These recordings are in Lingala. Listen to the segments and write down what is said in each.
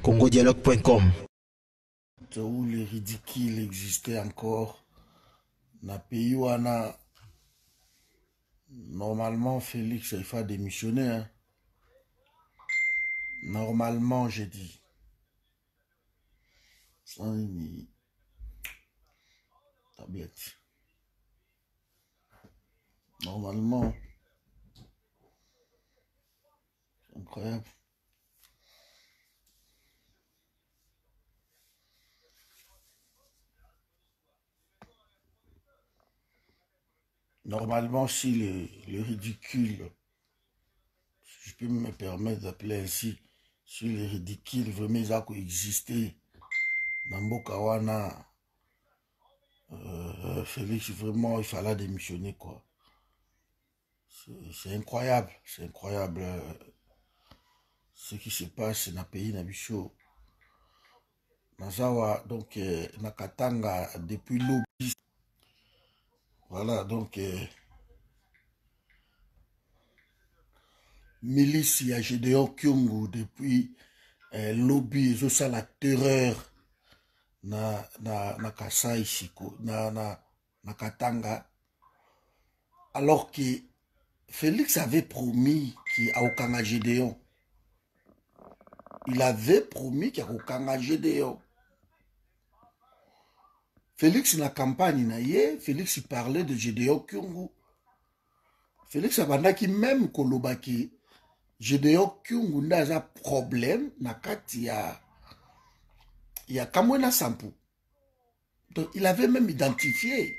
congodialogue.com. Où les ridicules existaient encore, na pays wana, normalement Félix il faut démissionner. Hein. Normalement, j'ai dit. Sans une tablette. Normalement, c'est incroyable. Normalement, si le ridicule, si je peux me permettre d'appeler ainsi, si le ridicule vraiment ils ont coexisté dans Mbokawana, Félix, vraiment, il fallait démissionner, quoi. C'est incroyable, ce qui se passe dans le pays Nabicho. Nazawa, donc, Nakatanga, depuis lobby. Voilà, donc, milice, il y a Gédéon Kyungu, depuis lobby, ils ont ça la terreur. Na Kasai Siko, na Katanga. Alors que Félix avait promis qu'il y a aucun Gédéon. Il avait promis qu'il y a aucun Gédéon. Félix, dans la campagne, Félix il parlait de Gédéon Kyungu. Félix a dit même que Gédéon Kyungu n'a un problème, il y a Kamwena Sampu. Donc il avait même identifié.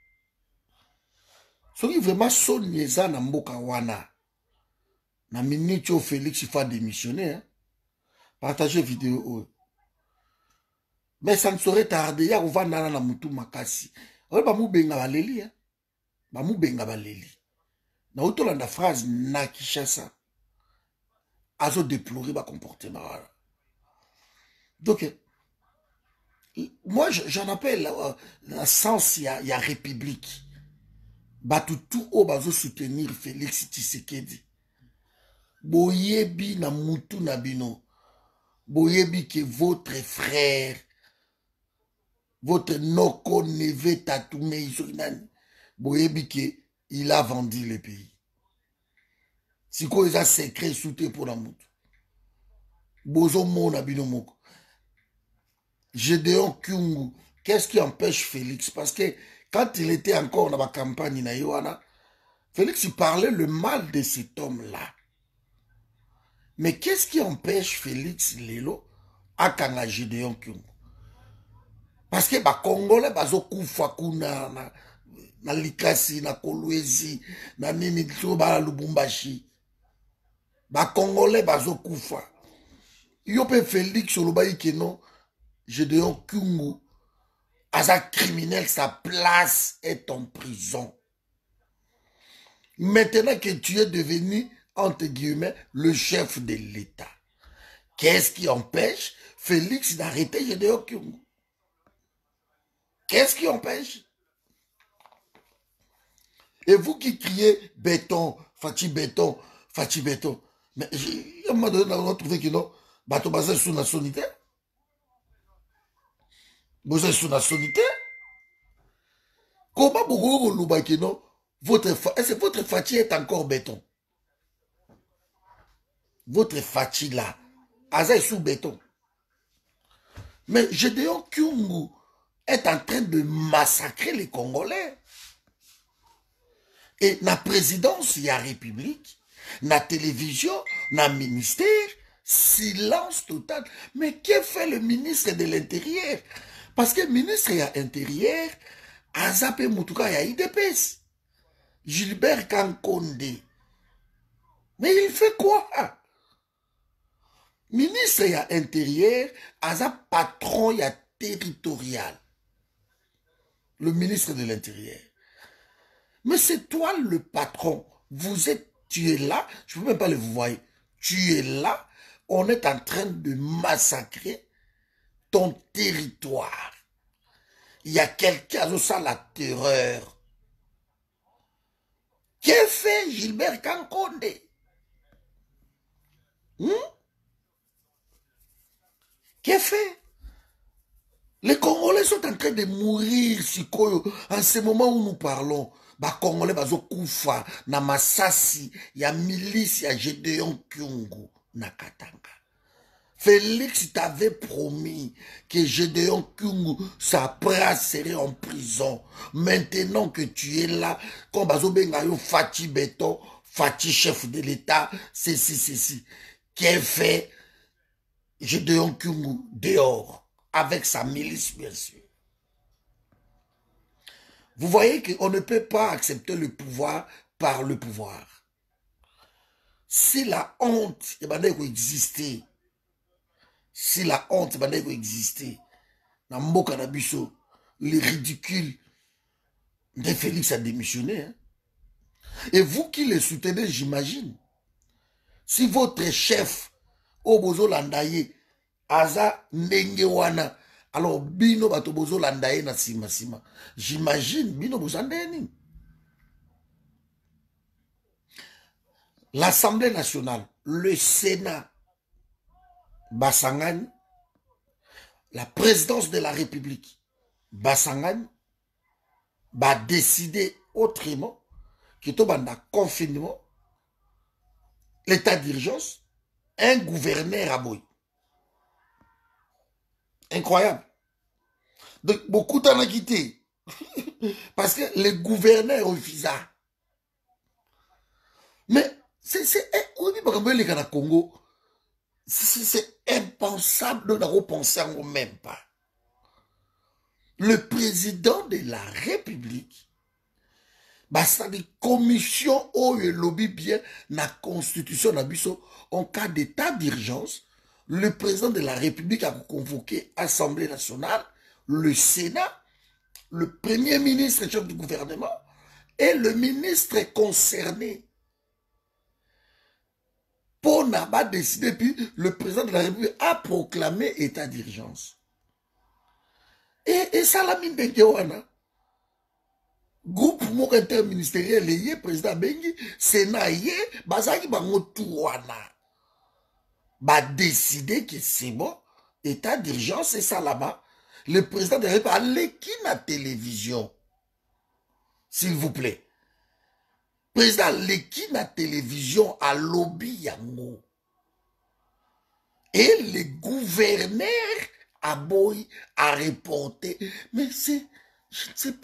Ce qui vraiment sonné ça dans Mboka Wana. Na minute où Félix il faut démissionner. Hein? Partagez vidéo. Mais ça ne saurait tarder. Il y a un na mutu makasi. On va benga baleli. Ba mu benga baleli. Na utolanda phrase na Kishasa. Azo déplorer ba comportement. Donc moi j'en appelle dans sens il y a république. Batu tout haut bazo soutenir Félix Tshisekedi. Boyebi na mutu na bino. Boyebi que votre frère, votre noko neve tatoume isoinani, boyebi que il a vendu le pays. Si quoi il a secret soutenu pour la mutu. Bozo mona bino moko. Gédéon Kyungu, qu'est-ce qui empêche Félix? Parce que quand il était encore dans la campagne na Yohana, Félix il parlait le mal de cet homme-là. Mais qu'est-ce qui empêche Félix Lelo à kanga Gédéon Kyungu? Parce que les Congolais bazo kufa kuna na Likasi, na Kolwezi, na nini ba Lubumbashi. Les Congolais bazo kufa. Yope Félix Olobayi Keno, Gédéon Kyungu, asa criminel, sa place est en prison. Maintenant que tu es devenu, entre guillemets, le chef de l'État, qu'est-ce qui empêche Félix d'arrêter Gédéon Kyungu? Qu'est-ce qui empêche? Et vous qui criez béton, Fachi béton, Fachi béton. Mais il y a un moment donné, on a trouvé que non, bateau basé sur la nationalité. Vous êtes sur la nationalité. Comment vous voulez que non, est-ce que votre Fachi est encore béton? Votre Fachi là, Aza est sous béton. Mais Gédéon Kyungu est en train de massacrer les Congolais. Et la présidence, il y a République, la télévision, la ministère, silence total. Mais que fait le ministre de l'Intérieur? Parce que le ministre de l'Intérieur, Azapé Moutouka, il y a IDPS. Gilbert Kankonde. Mais il fait quoi? Ministre de l'Intérieur, Azap patron, il y a territorial. Le ministre de l'Intérieur. Mais c'est toi le patron. Tu es là, je ne peux même pas le voir. Tu es là, on est en train de massacrer ton territoire. Il y a quelqu'un qui a ça la terreur. Qu'est-ce que fait Gilbert Kankonde? Qu'est fait? Les Congolais sont en train de mourir, Sikoyo. En ce moment où nous parlons, les Congolais bazo kufa na Masasi, ya milice, ya Gédéon Kyungu, na Katanga. Félix t'avait promis que Gédéon Kyungu, sa prasse serait en prison. Maintenant que tu es là, comme bazo bengayo Fati Beton, Fati chef de l'État, ceci. Qu'est fait Gédéon Kyungu dehors? Avec sa milice, bien sûr. Vous voyez qu'on ne peut pas accepter le pouvoir par le pouvoir. Si la honte existait, si la honte existait, dans Mboka Nabiso, le ridicule de Félix a démissionné. Hein? Et vous qui le soutenez, j'imagine, si votre chef, Obozo Landaye, Aza Nengewana, alors bino bato bozo landaye na sima. J'imagine bino bozandeni. L'Assemblée nationale, le Sénat, Basangani, la présidence de la République, Basangani, va décider autrement que tout banda confinement, l'état d'urgence, un gouverneur à Boy. Incroyable. Donc, beaucoup d'en a quitté. Parce que les gouverneurs refusent. Mais c'est Congo. C'est impensable de ne repenser en même pas. Le président de la République, c'est des commissions où il lobby bien la constitution en cas d'état d'urgence. Le président de la République a convoqué l'Assemblée nationale, le Sénat, le premier ministre chef du gouvernement et le ministre concerné. Pour n'a pas décidé, puis le président de la République a proclamé état d'urgence. Et ça, la mine de Gewana. Groupe moko interministériel, le président Bengi, Sénat, bazaki bango touwana. Ba décidé que c'est bon, état d'urgence, c'est ça là-bas. Le président de la République a l'équipe à télévision. S'il vous plaît. Président l'équipe à télévision à lobby yango. Et le gouverneur a boy a reporté. Mais c'est, je ne sais pas.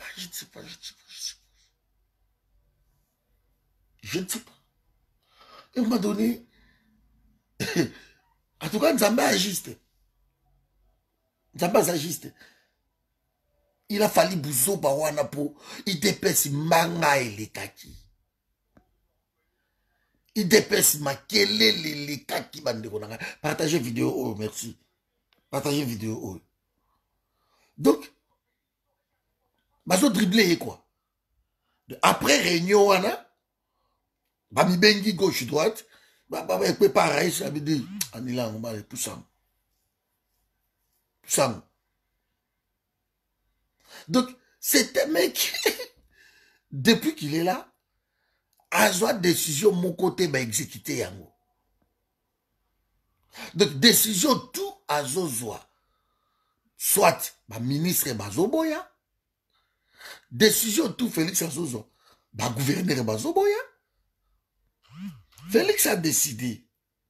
Je ne sais pas. Et on m'a donné, en tout cas, Nzamba agiste. Nzamba agiste. Il a fallu bouzo bawana pour il dépêche manga et les kaki. Il dépêche makele les kaki bande konanga. Partagez vidéo, oh, merci. Partagez vidéo, oh. Donc, bazo dribbler quoi. Après réunion wana, bami bengi gauche droite, bah pareil, ça veut dire, anila on va tout ça. Donc, c'est un mec, depuis qu'il est là, a une décision, mon côté, va exécuter yango. Donc, décision, tout a zozwa. Soit, bah, ministre Bazoboya, décision, tout Félix Azozo, bah, gouverneur Bazoboya. Félix a décidé.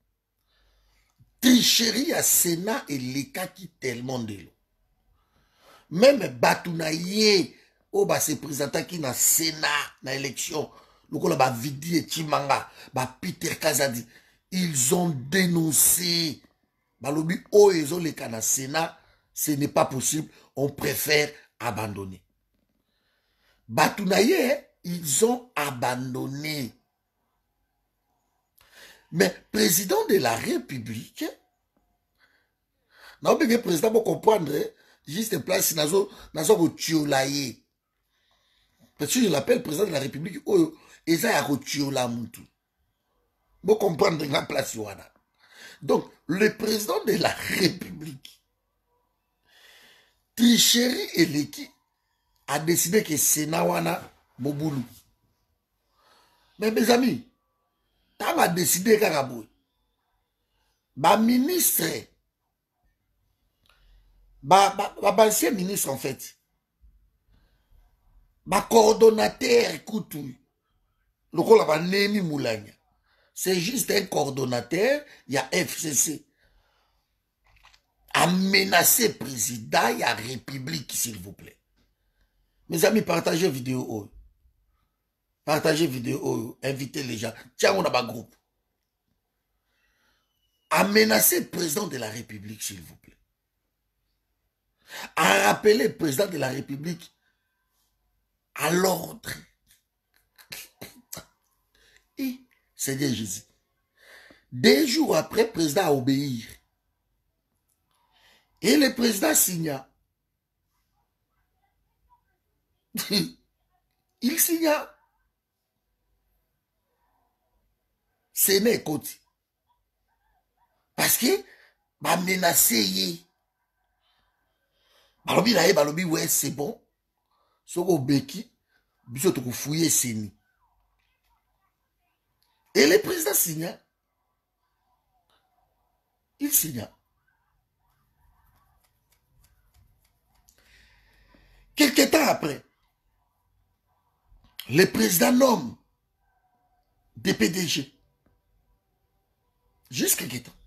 Tricherie à Sénat et les cas qui tellement de l'eau. Même Batounaye, oh bah se présenta qui na Sénat, na élection, le coup là bah Vidi et Chimanga, bah Peter Kazadi, ils ont dénoncé, bah lobby oh ils ont les cas na Sénat, ce n'est pas possible, on préfère abandonner. Batounaye, ils ont abandonné. Mais président de la République, non mais le président pour comprendre, juste place nazo rotiolaye. Parce que je l'appelle président de la République, oh, et ça y a rotiola moutou. Pour comprendre la place wana. Donc, le président de la République, Tricherie et l'équipe, a décidé que Sénat wana Moboulou. Mais mes amis, t'as décidé Karaboui. Ma ministre, Ancien ministre, en fait. Coordonnateur, écoute, le rôle va Némi Moulania. C'est juste un coordonnateur, il y a FCC. A menacé président, il y a République, s'il vous plaît. Mes amis, partagez vidéo. Partagez vidéo, invitez les gens. Tiens, on a un groupe. A menacé le président de la République, s'il vous plaît. A rappelé le président de la République à l'ordre. Et Seigneur Jésus. 2 jours après, le président a obéi. Et le président signa. Il signa. Ce n'est côté. Parce que, bah menacé, balobi, ouais, c'est bon. Soko beki, biso toko fouiller seni. Et le président signa. Il signa. Quelque temps après, le président nomme des PDG. Juste quelque temps.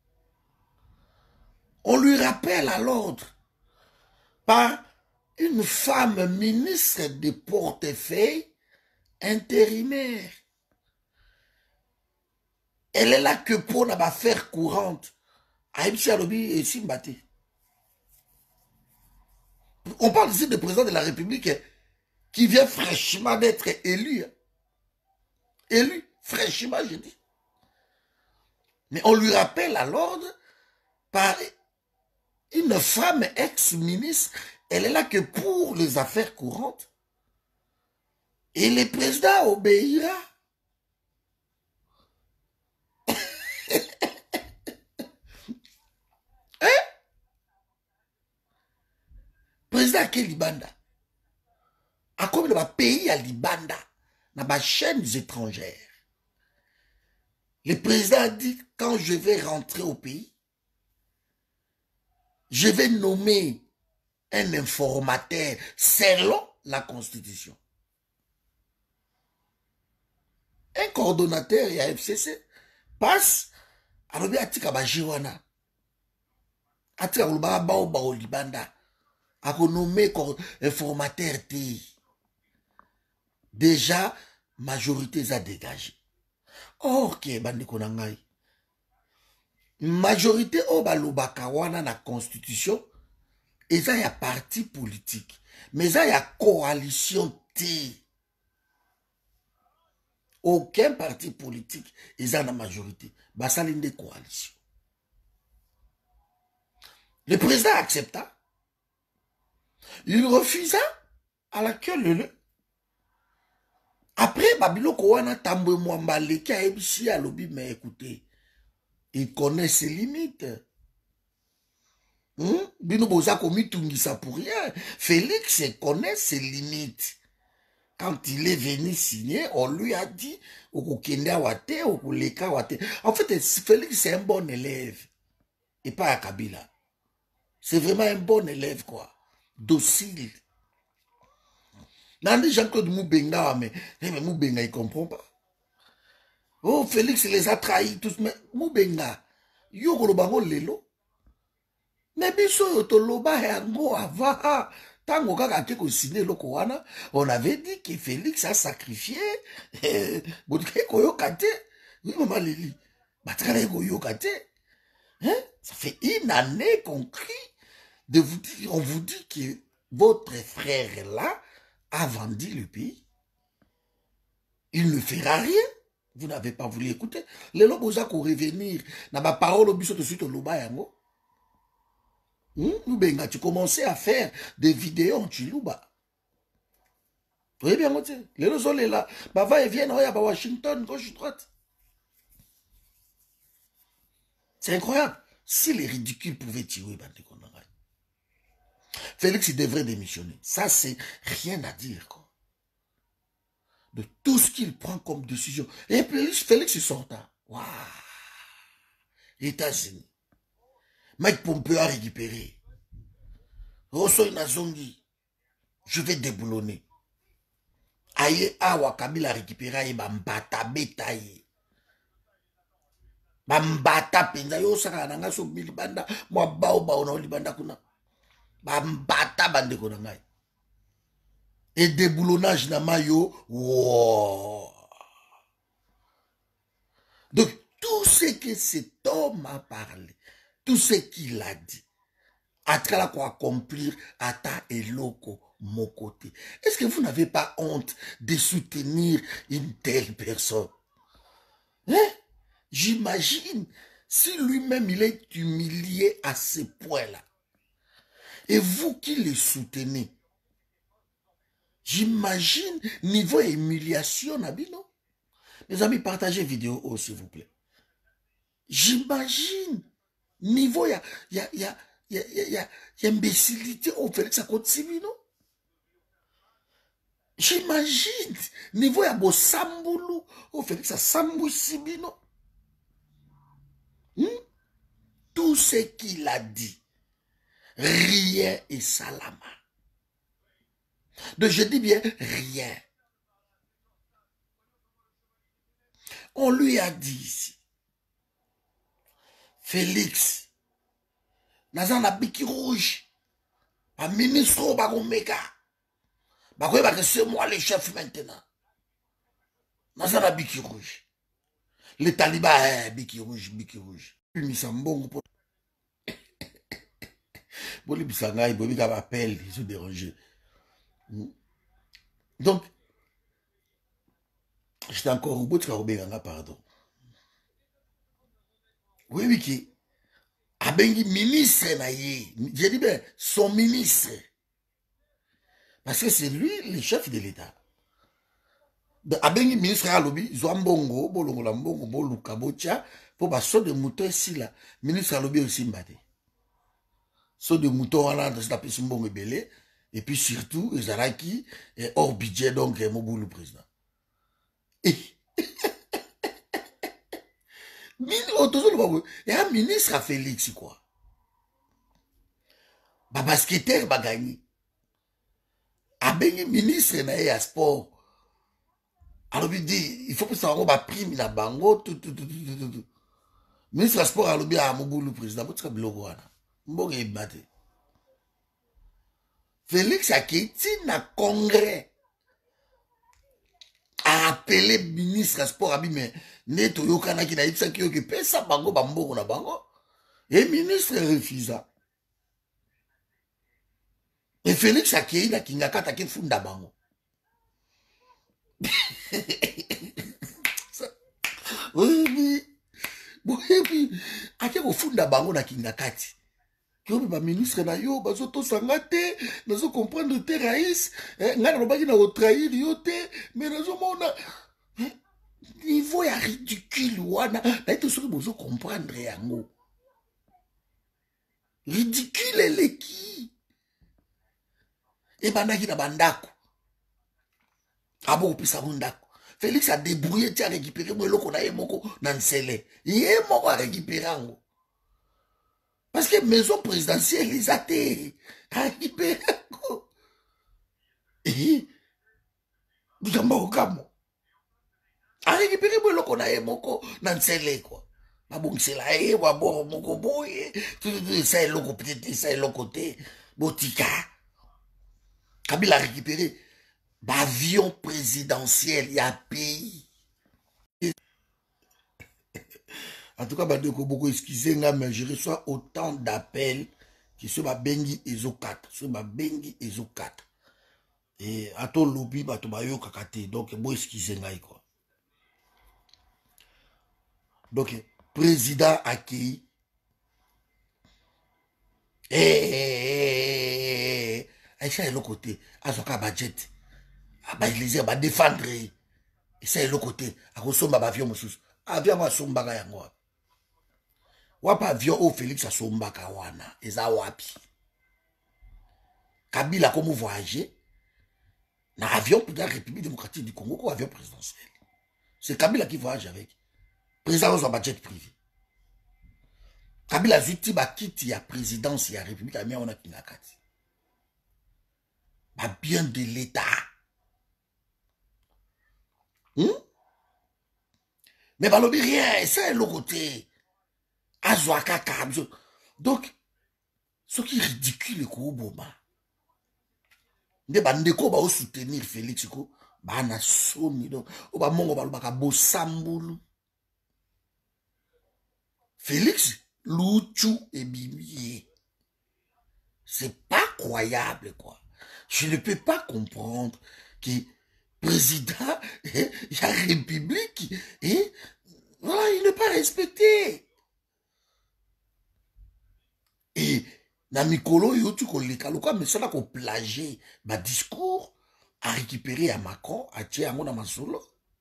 On lui rappelle à l'ordre par une femme ministre de portefeuille intérimaire. Elle est là que pour la affaire courante. On parle ici du président de la République qui vient fraîchement d'être élu. Élu, fraîchement, je dis. Mais on lui rappelle à l'ordre par une femme ex-ministre. Elle est là que pour les affaires courantes. Et le président obéira. Hein? Président à quel Libanda? À combien de pays à Libanda? Dans les chaînes étrangères. Le président a dit, quand je vais rentrer au pays, je vais nommer un informateur selon la Constitution. Un coordonnateur et un FCC passe à l'objet atika bajiwana. Atika ulba bao bao libanda. A nommé informateur T. Déjà, majorité a dégagé. Ok, bandi konangai. Majorité o balobaka wana na Constitution. Eza ya parti politique. Mais eza ya coalition T. Aucun parti politique eza na majorité. Basali de coalition. Le président accepta. Il refusa à la queue lele. Après, Babiloko wana tambwe mwambale qui a ébisi à lobby, mais écoutez, il connaît ses limites. Bino boza komi tungisa pour rien. Félix connaît ses limites. Quand il est venu signer, on lui a dit okokende wate, okoleka wate. En fait, Félix c'est un bon élève. Et pas à Kabila. C'est vraiment un bon élève, quoi. Docile. Nandi Jean-Claude Moubenga, mais Moubenga, il ne comprend pas. Oh, Félix les a trahis tous, mais Moubenga, Yoko Bango Lelo. Mais biso yotoloba yango avant. Tango kaka te ko signé loko wana, on avait dit que Félix a sacrifié. Boutke koyoka te. Oui, maman Lili. Batkala koyoka te. Ça fait 1 année qu'on crie. De vous dire, on vous dit que votre frère là a vendu le pays. Il ne fera rien. Vous n'avez pas voulu écouter. Les lobos ont revenir. Dans ma parole, au biso de suite au loba yango. Benga, tu commençais à faire des vidéos en Chiluba. Vous voyez bien, les lobos sont là. Bava et viennent à Washington, gauche droite. C'est incroyable. Si les ridicules pouvaient tuer, Félix, il devrait démissionner. Ça, c'est rien à dire, quoi. De tout ce qu'il prend comme décision. Et puis, Félix, il sort. Waouh! États-Unis. Mike Pompeo a récupéré. Rosso Inazongi, je vais déboulonner. Aye awa Kabila récupérer bambata betaye. Bambata penza yo saka nanga so bilibanda mwa bao na libanda kuna. Bambata bande kona ngai. Et déboulonnage na mayo. Wow. Donc tout ce que cet homme a parlé, tout ce qu'il a dit, à travers quoi accomplir Ata et Loko mon côté. Est-ce que vous n'avez pas honte de soutenir une telle personne? Hein? J'imagine si lui-même il est humilié à ce point-là. Et vous qui le soutenez, j'imagine niveau humiliation, Nabino. Mes amis, partagez la vidéo, oh, s'il vous plaît. J'imagine niveau il y a imbécilité au Félix à côté Sibino. J'imagine niveau il y a beau Samboulou au Félix à Sambou Sibino. Tout ce qu'il a dit, rien et salama. Donc je dis bien rien. On lui a dit ici, Félix, naza na biki rouge, un ministre Bagomeka, Bagoye c'est moi le chef maintenant. Naza na biki rouge. Les talibans, biki rouge, biki rouge. Misambongo pour. Bon, les bisangay, bon, ils m'appellent, ils sont dérangés. Donc, j'étais encore au bout de Karobeganga, pardon. Oui, oui, qui a bengi ministre, j'ai dit bien, son ministre. Parce que c'est lui le chef de l'État. A bengi ministre à l'obi, Zouambongo, Bolongo Lambongo, Boluka, Bocha, pour ba saut de mouton ici là, ministre à l'obi aussi mbate. Saut de mouton à l'an, c'est la personne bon belé, et puis surtout, Zaraki, hors budget, donc, Mobou le président. Et il y a un ministre à Félix, quoi. Ba basketteur ba gagné. A bengi ministre na sport. Alors il dit, il faut que ça va prime la bango, tout. Ministre à sport, alors bien à Mobou le président, vous savez, Mboge est battu. Félix a quitté na congrès. A appelé ministre à sport, mais neto yokana ki na itsa ki yoke pesa bango bamboko na bango. Et ministre refusa. Et Félix a quitté na kingakata ki funda bango. Oui, ake kofunda bango na kingakati. Yo ba ministre na yo bazo to sangate nazo comprendre te raïs ngana lobaki na trahir yo te mais nazo mona niveau ya ridicule wana na ito soki bozo comprendre yango ridicule eleki e bandaki na bandako abo kopesa ndako. Félix a débrouillé tia récupérer mo eloko na ye moko na nsele ye moko a récupérer yango. Parce que maison présidentielle, ils ont été récupérés. Et ils ont récupéré le qu'on a moko nansele quoi. Ma bon c'est là et wa bon moko boy ça est l'autre peut-être ça est l'autre côté botika. Kabila a récupéré l'avion présidentiel il y a pays. En tout cas, beaucoup excusez mais je reçois autant d'appels que ce ma bengi ezo 4, ce ma bengi ezo 4. Et à ton lobby, bah tu yo kakate, donc bon excusez quoi. Donc président accueilli. Ça est l'autre côté, à son budget, à Élysée, à défendre. Et ça est l'autre côté, à ressomba avion monsieur, avion à sombaga yango. Wapa avion au Félix à sombaka wana, eza wapi. Kabila comme voyager, na avion pour la République démocratique du Congo ou avion présidentiel. C'est Kabila qui voyage avec. Président dans un budget privé. Kabila zuti ba kiti ya présidence ya République amia on a kinakati. ba bien de l'État. Mais balobi rien, c'est le côté. Azwaka kabzo. Donc, ce qui est ridicule, ko boma. Nde bandeko ba soutenir Félix ko ba na soni donc o ba mongo ba lobaka bosambulu. Félix Louchou et Bibié. C'est pas croyable quoi. Je ne peux pas comprendre que président et la République et voilà, il n'est pas respecté. Et na mikolo yo tu ko leka lokwa mais ça na ko plager ba discours à récupérer à Macron à tie yango na masolo.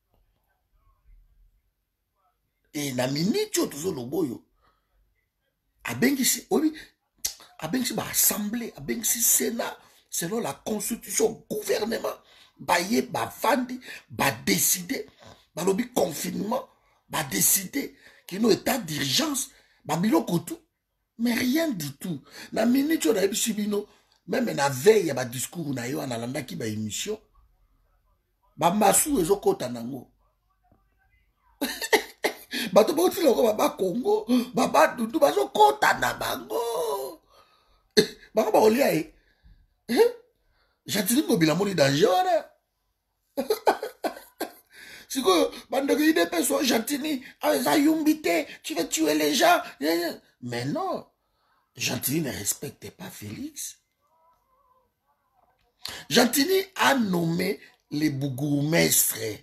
Et na minute yo tozo loboyo abengisi obi abengisi ba assemblée abengisi sénat selon la constitution gouvernement baye ba fandi ba décider ba lobi confinement ba décider que no état d'urgence ba biloko tout. Mais rien du tout. Na minute on a eu sibino, même na veille ya ba discours na yo analanda ki ba émission. Ba masu ezo kota nango. Ba to boti loko ba Congo, ba dudu ba zo kota na bango. Ba ba olia e. Jatini mobile moni danger. Siko bande que des personnes Jatini, ça yumbité, tu veux tuer les gens. Mais non. Gentini ne respectait pas Félix. Gentini a nommé les bourgmestres.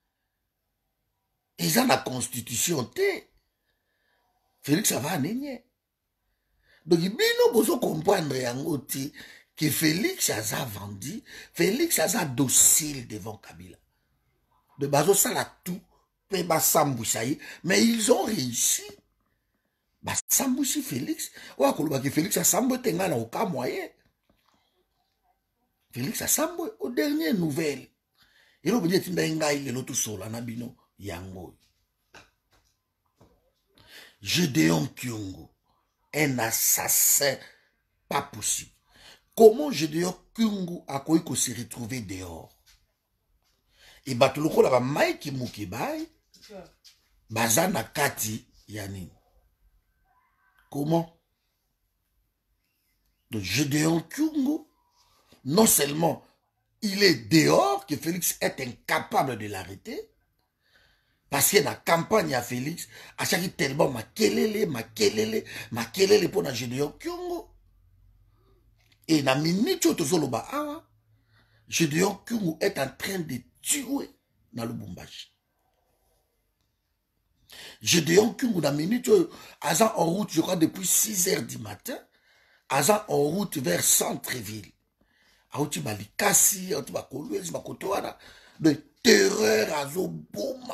Ils ont la constitution. Félix, ça va en donc, il faut comprendre que Félix a vendu, Félix a docile devant Kabila. De Bazo, ça l'a tout, mais ils ont réussi. Bah, Sambouchi Félix, ouais, que Félix a samboté n'a aucun moyen. Félix a samboté aux dernières nouvelles. Il a dit qu'il est l'autre sol, Anabino, Yango. Gédéon Kyungu, un assassin pas possible. Comment Gédéon Kyungu a quoi qu'on s'est retrouvé dehors? Et Batuloko la Mike Mukibai, Bazana Kati Yanin. Comment? Donc Gédéon Kyungu, non seulement il est dehors, que Félix est incapable de l'arrêter, parce que dans la campagne à Félix, à chaque fois tellement makelele pour la Gédéon Kyungu. Et dans la minute où tu as Gédéon Kyungu est en train de tuer dans le Lubumbashi. Gédéon Kyungu, dans la minute où Azan en route, je crois, depuis 6 heures du matin, Azan en route vers Centreville. Aouti Balikasi, Aouti Bakolwezi, Bakotoana, de terreur à Zoboma.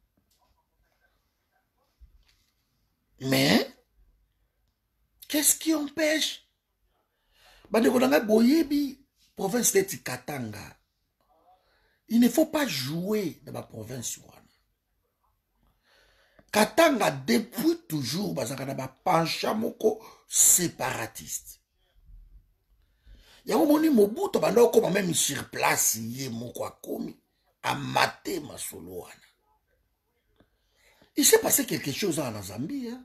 Mais, qu'est-ce qui empêche? Banekonanga Boyebi, province de Katanga. Il ne faut pas jouer dans la province. Katanga, depuis toujours, Bazakana Panchamoko séparatiste. Il y a un moment Mobutu, même sur place, il y a Mokwakomi, à mater ma soloana. Il s'est passé quelque chose en Zambie. Hein?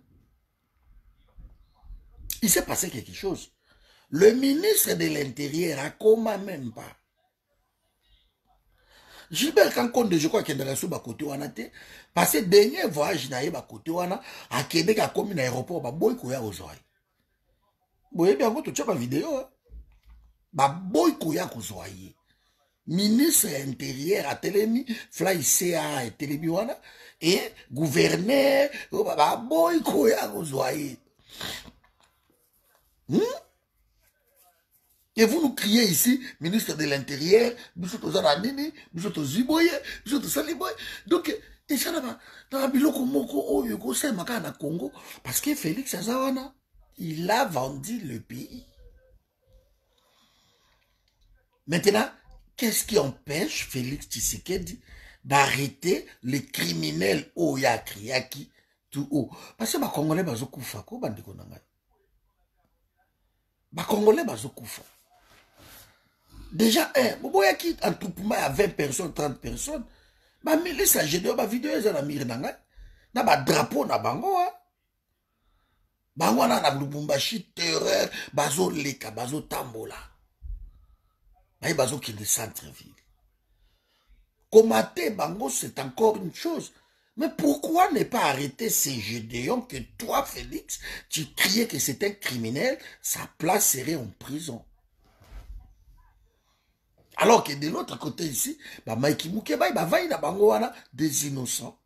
Il s'est passé quelque chose. Le ministre de l'Intérieur a comme même pas. Gilbert Kankonde, je crois qu'il est dans la sous-côté wanate, parce que dernier voyage na yeba côté wana, à Québec a commis l'aéroport, ba boy koya ozoi. Boye bien tu tchapa vidéo, hein? Ba boy koya kozoi. Ministre intérieur à Télémi, Fly CA et Télémi wana, et gouverneur, ba boy koya kozoi. Et vous nous criez ici, ministre de l'Intérieur, monsieur Tozananini, monsieur Toziboye, monsieur Tosaliboye. Donc, et ça là-bas, dans la biloko moko, oh, yoko, c'est makana Congo, parce que Félix Azawana, il a vendu le pays. Maintenant, qu'est-ce qui empêche Félix Tshisekedi d'arrêter les criminels Oya Kriaki tout haut? Parce que les Congolais bazokufa ko bandeko nanga. Les Congolais bazokufa. Déjà, boboya qui en tout pour à 20 personnes, 30 personnes, bah, mais ça, j'ai de vidéo, ils ont mis dans na ba drapeau na bango, bango na Lubumbashi, terreur, bazo leka, bazo tambola. Bah, bazo qui est centre-ville. Komater bango, c'est encore une chose. Mais pourquoi ne pas arrêter ces Gédéons que toi, Félix, tu criais que c'est un criminel, sa place serait en prison? Alors que de l'autre côté ici, bah Maïki Moukeba, bah va na bango wana des innocents.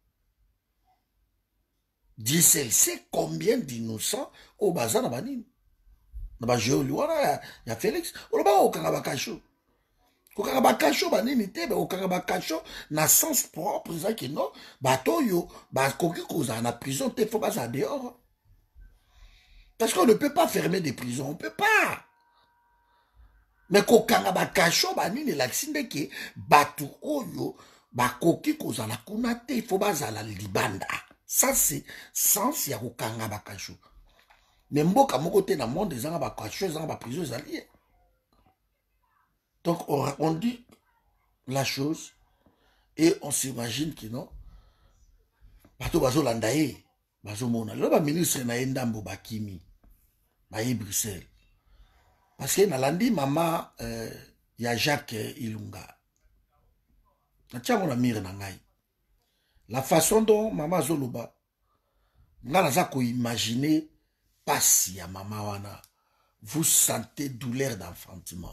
Dis c'est combien d'innocents au bazar na banini. Na ba Géoli wana ya Félix, o ba o kanga bakasho. Ko kanga bakasho banini te, ba o kanga bakasho na sens propre ça que non, bato yo ba koki koza na prison te faut ba ça dehors. Parce qu'on ne peut pas fermer des prisons, on peut pas. Mais kokanga bakasho banini laksinde ke batu oyo bakoki kozala kuna te il faut bazala libanda. Ça c'est sens ya kokanga bakasho. Mais mboka moko te na monde ezanga bakasho ezanga ba prison ezali. Donc on dit la chose et on s'imagine que non bato bazo landaye bazo mona le ba ministre na endambo bakimi ba e Bruxelles. Parce que nalandi mama ya Jacques Ilunga. Na tiango na mire na ngai. La façon dont mama zoloba, nga naza ko imaginer pasi ya mama wana. Vous sentez douleur d'enfantement.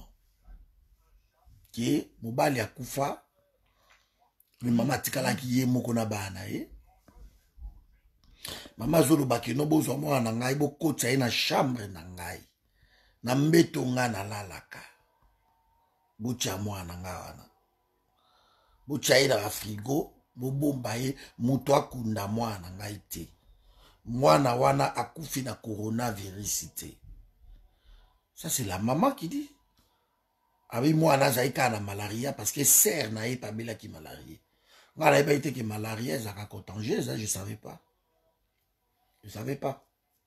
Qui mobali ya kufa, le mama tikala ki ye moko na bana Mama zoloba ke no bozo mwana na ngai bo kotsa na chambre na ngai. Na mbeto nga na lalaka. Bucha mwana nga wana. Bucha ina frigo, bobomba ye muto akunda mwana ngai te. Mwana wana akufi na coronavirus te. Ça c'est la maman qui dit. Abi mwana zaika na malaria parce que sœur na ye pa bela ki malaria. Nga na eba que malaria zaka contagieuse, je savais pas. Je savais pas.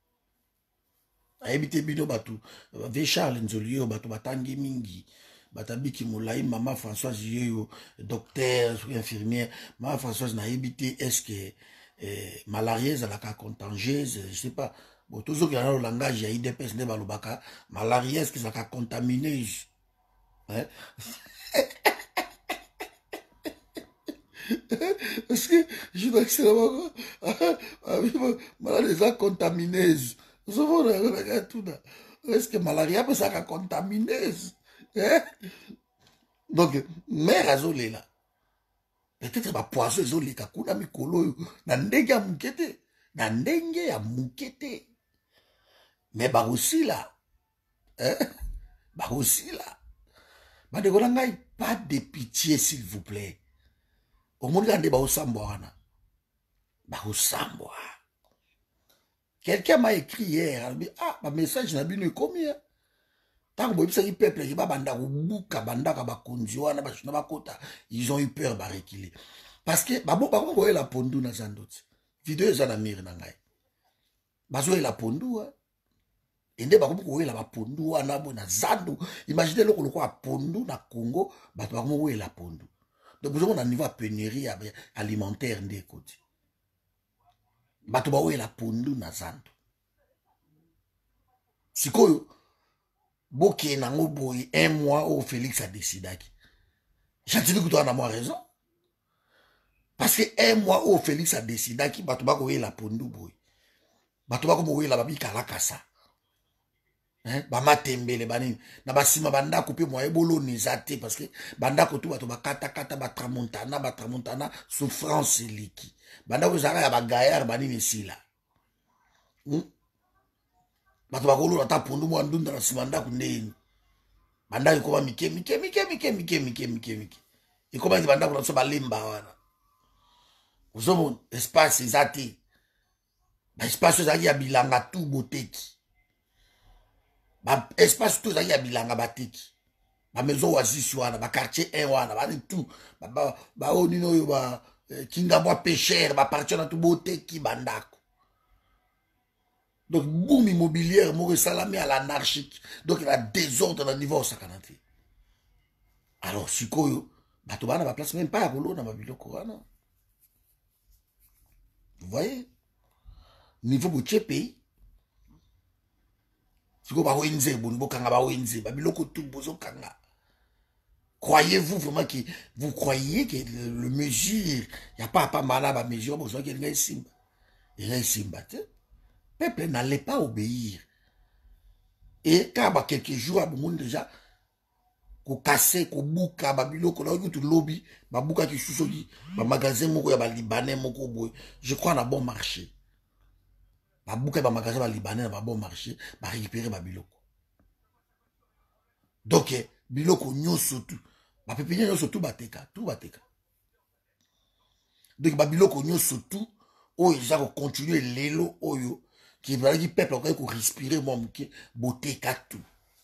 Aibite bino batu ve Charles Nzolio batu batangi mingi. Batabiki Moulaï, maman Françoise Yeo, docteur, infirmière, maman Françoise n'a habité, est-ce que malariée, elle a contagieuse, je sais pas. Bon, toujours qu'il y a le langage, il y a IDPS, malariée, est-ce que ça a contaminé? Hein? Parce que je dois que c'est là-bas, maladie a contaminé. Nous avons regardé tout là. Est-ce que malaria peut ça a contaminé? Donc, mère azole là. Peut-être ma poisson ezole kakuna mikolo na ndenge ya mukete, na ndenge ya mukete. Mais ba aussi là. Ba aussi là. Ba de ngai, pas de pitié s'il vous plaît. Au monde gande ba osambwa wana. Ba osambwa. Quelqu'un m'a écrit hier, ma message n'a bien combien. Tant que ça y peuple, il banda buka banda ka bakonzi wana bashina bakota, ils ont eu peur ba reculer. Parce que babo voyez la pondu na zandote. Vidéo za na mire na ngai. Bazo la pondu ende bako voyez la pondu wana bona zando. Imaginez le ko pondu na Congo, bako voyez la pondu. Donc vous avez un niveau de pénurie alimentaire ndé côté. Bato voyez la pondu na zando. Sikoyo Boki nango boy un mois où Félix a décidé. J'ai dit que tu as raison. Parce que un mois où Félix a décidé qu'il va te la pondu boy. Batuba ko la babi kala kasa. Hein? Bama tembele banini. Na basima banda couper moi ebolo nizate parce que banda ko tu batuba kata batramontana souffrance liki. Banda ko zara ya bagayar banini sila. Bato bakolo ata pondu mwa ndunda na simanda kundeni. Banda ikoma mike. Ikoma banda kuna so balimba wana. Uzomo espace ezati. Ba espace ezaki ya bilanga tu boteki. Ba espace tu ezaki ya bilanga bateki. Ba maison oasis wana, ba quartier 1 wana, ba tout. Ba onino yo ba kinga bois pêcheur, ba partir na tu boteki bandako. Donc, boom immobilière, mon salamé à l'anarchique. Donc, il y a désordre dans le niveau au Sakanati. Alors sikoyo bato bana ba place même pas ya kolona ba biloko wana. Vous voyez, niveau botie pays sikoyo ba wenze bo kanga ba wenze ba biloko tout bozo kanga. Croyez-vous vraiment que vous croyez que le mesure, il n'y a pas mal à mesure, besoin qu'il y ait simba. Il y a simba. Le peuple n'allait pas obéir. Et quand il y a quelques jours, il y a déjà qu'on casse, qu'on boucle, qu'on a eu tout lobby, qu'on boucle qui sous-soli, qu'on magasin, qu'on a libanais, je crois qu'on a bon marché. Qu'on boucle un magasin libanais, on a bon marché, qu'on récupérer ma biloko. Donc, biloko nyo surtout. Ma pépinière nyo surtout bateka, tout bateka. Donc, ma biloko nyo surtout, oh, ils ont continué l'élo, oyo, qui va dire peuple encore qu'on respirer, moi, boteka tout.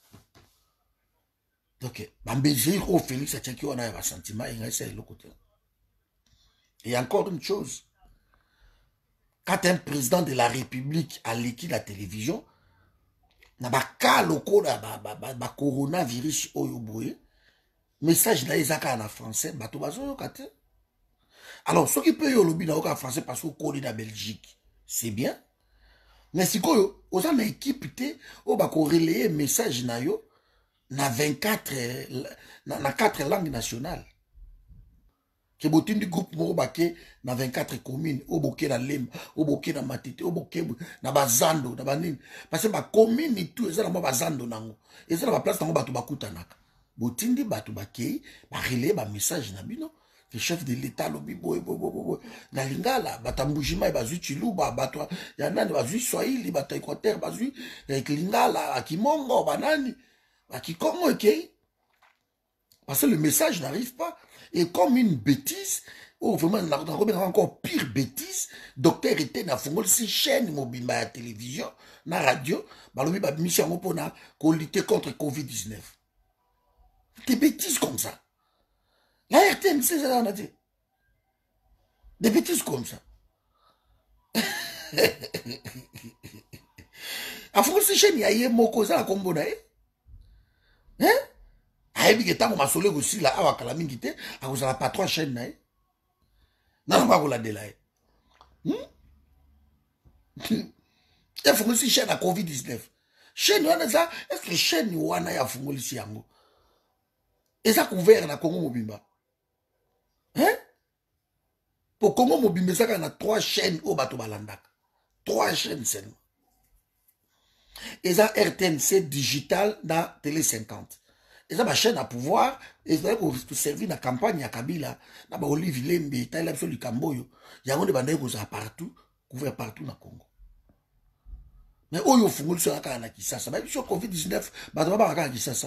Donc, ma bézir, oh, Félix, ça tient qu'on a un sentiment, il reste à l'autre côté. Et encore une chose, quand un président de la République a liquide la télévision, na ba ka loko na ba coronavirus oyo boye message na ezaka na français bato bazo yoka te. Alors ce qui peut yo lobi na oka français parce que ko na Belgique c'est bien, mais sikoyo oza na équipe te o ba ko relayer message na yo na 24 na 4 langues nationales. Que botindi groupe moko bake na 24 communes, au boké na Lemba, au boké na Matete, au boké na bazando, na banini. Parce que ba commune et tout, ezala mo bazando nango. Ezala ba place nango batu bakutanaka. Botindi batu bake, ba relais ba message na bino. Le chef de l'état lobi boy na lingala batambujima bazui chiluba batu ya nani bazui Swahili batu Équateur bazui lingala akimongo banani akikongo ekei. Parce que le message n'arrive pas. Et comme une bêtise, oh vraiment, on a encore pire bêtise, docteur était na fongol si chaîne mobile à télévision, na radio, balobi ba mission pour na lutter contre Covid-19. Des bêtises comme ça. La RTNC, c'est ça, on a dit. Des bêtises comme ça. A fongol si chaîne, il y a moko za kombo na e. Hein? Ayebi ke tango masole aussi la awa kala mingi te akozala pas 3 chaînes na ye nana bakolandela ye afungolisi chaîne ya Covid-19 chaîne wana eza est-ce que chaîne wana ya afungolisi yango eza couvert na Congo mobimba po Congo mobimba ezaka na 3 chaînes oyo bato balandaka 3 chaînes seulement eza RTNC digital na Télé 50. Et ça, ma chaîne à pouvoir, et ça pour servir la campagne à Kabila, na ba Olive Lembe, Taïla Biso du Camboyo, il y a des bandits qui sont partout, couverts partout dans le Congo. Mais où ils font sur la canne qui ça, même sur Covid-19, bah tu vas pas regarder qui ça.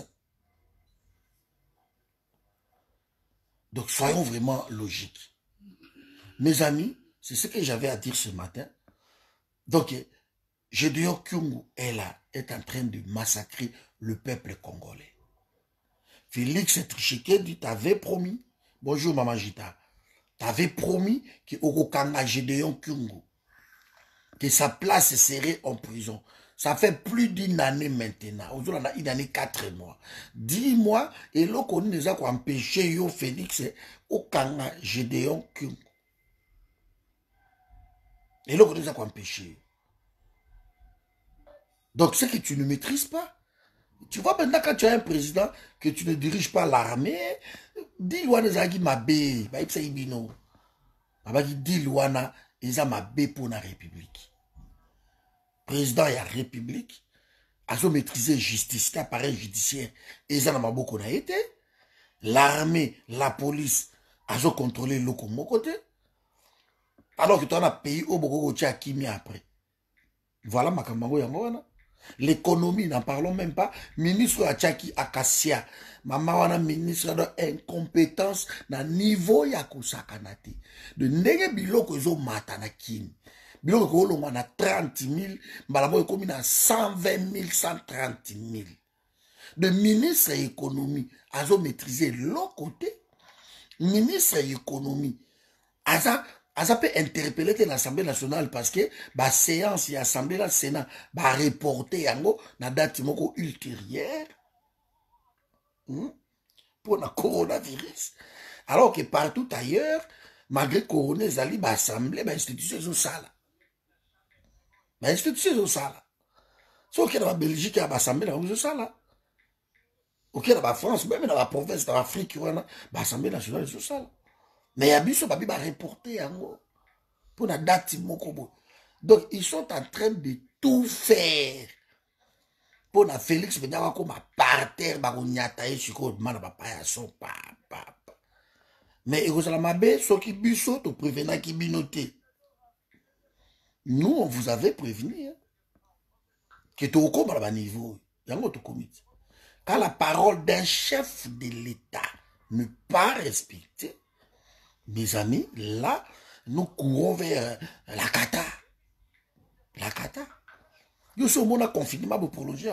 Donc soyons vraiment logiques. Mes amis, c'est ce que j'avais à dire ce matin. Donc, Gédéon Kyungu est là, est en train de massacrer le peuple congolais. Félix Tshisekedi t'avait promis, bonjour Maman Jita, t'avais promis que Okokanga Gédéon Kyungu, que sa place serait en prison. Ça fait plus d'une année maintenant. Aujourd'hui, on a une année 4 mois. 10 mois, et là, on nous a empêché yo Félix Okanga Gédéon Kyungu. Et là, on nous a empêché. Donc, ce que tu ne maîtrises pas, tu vois maintenant quand tu as un président que tu ne diriges pas l'armée, dis Luana Zagi Mabé, Baïpsa Ibino. Abagi dit Luana, ils ont Mabé pour la République. Président et la République, ils ont maîtrisé la justice, l'appareil judiciaire, ils ont Maboko na été. L'armée, la police, ils ont contrôlé le côté. Alors que tu as un pays où beaucoup de Kimi après. Voilà ma camarade Yangwana. L'économie, n'en parlons même pas. Ministre Achaki Akassia, maman ministre d'incompétence na niveau ya kusakanati. De ndenge biloko zo matana kini. Biloko kolongwa na 30 000, malabo ekomi na 120 000, 130 000. De ministre économie, azo maîtriser l'autre côté. Ministre économie, ça peut interpeller l'Assemblée nationale parce que la séance et l'Assemblée nationale, Sénat, va reporter yango na date moko ultérieure pour pour le coronavirus. Alors que partout ailleurs, malgré corona, ils allaient assemblée, l'institution est au sala. L'institution est au sala. Sauf que dans la Belgique, il y a l'assemblée, il y a au sala. Ok, dans la France, même dans la province, dans l'Afrique, l'assemblée nationale est au sala. Mais il y a des gens qui ont reporté pour la date. Donc, ils sont en train de tout faire. Pour na Félix venir comme par terre, mais il y a ceux qui biso to prévenant qui binoté. Nous, on vous avait prévenu hein, que tu au comme à niveau. Quand la parole d'un chef de l'État ne pas respectée, mes amis, là, nous courons vers la cata. La cata. Yo so mona confinement pour prolonger.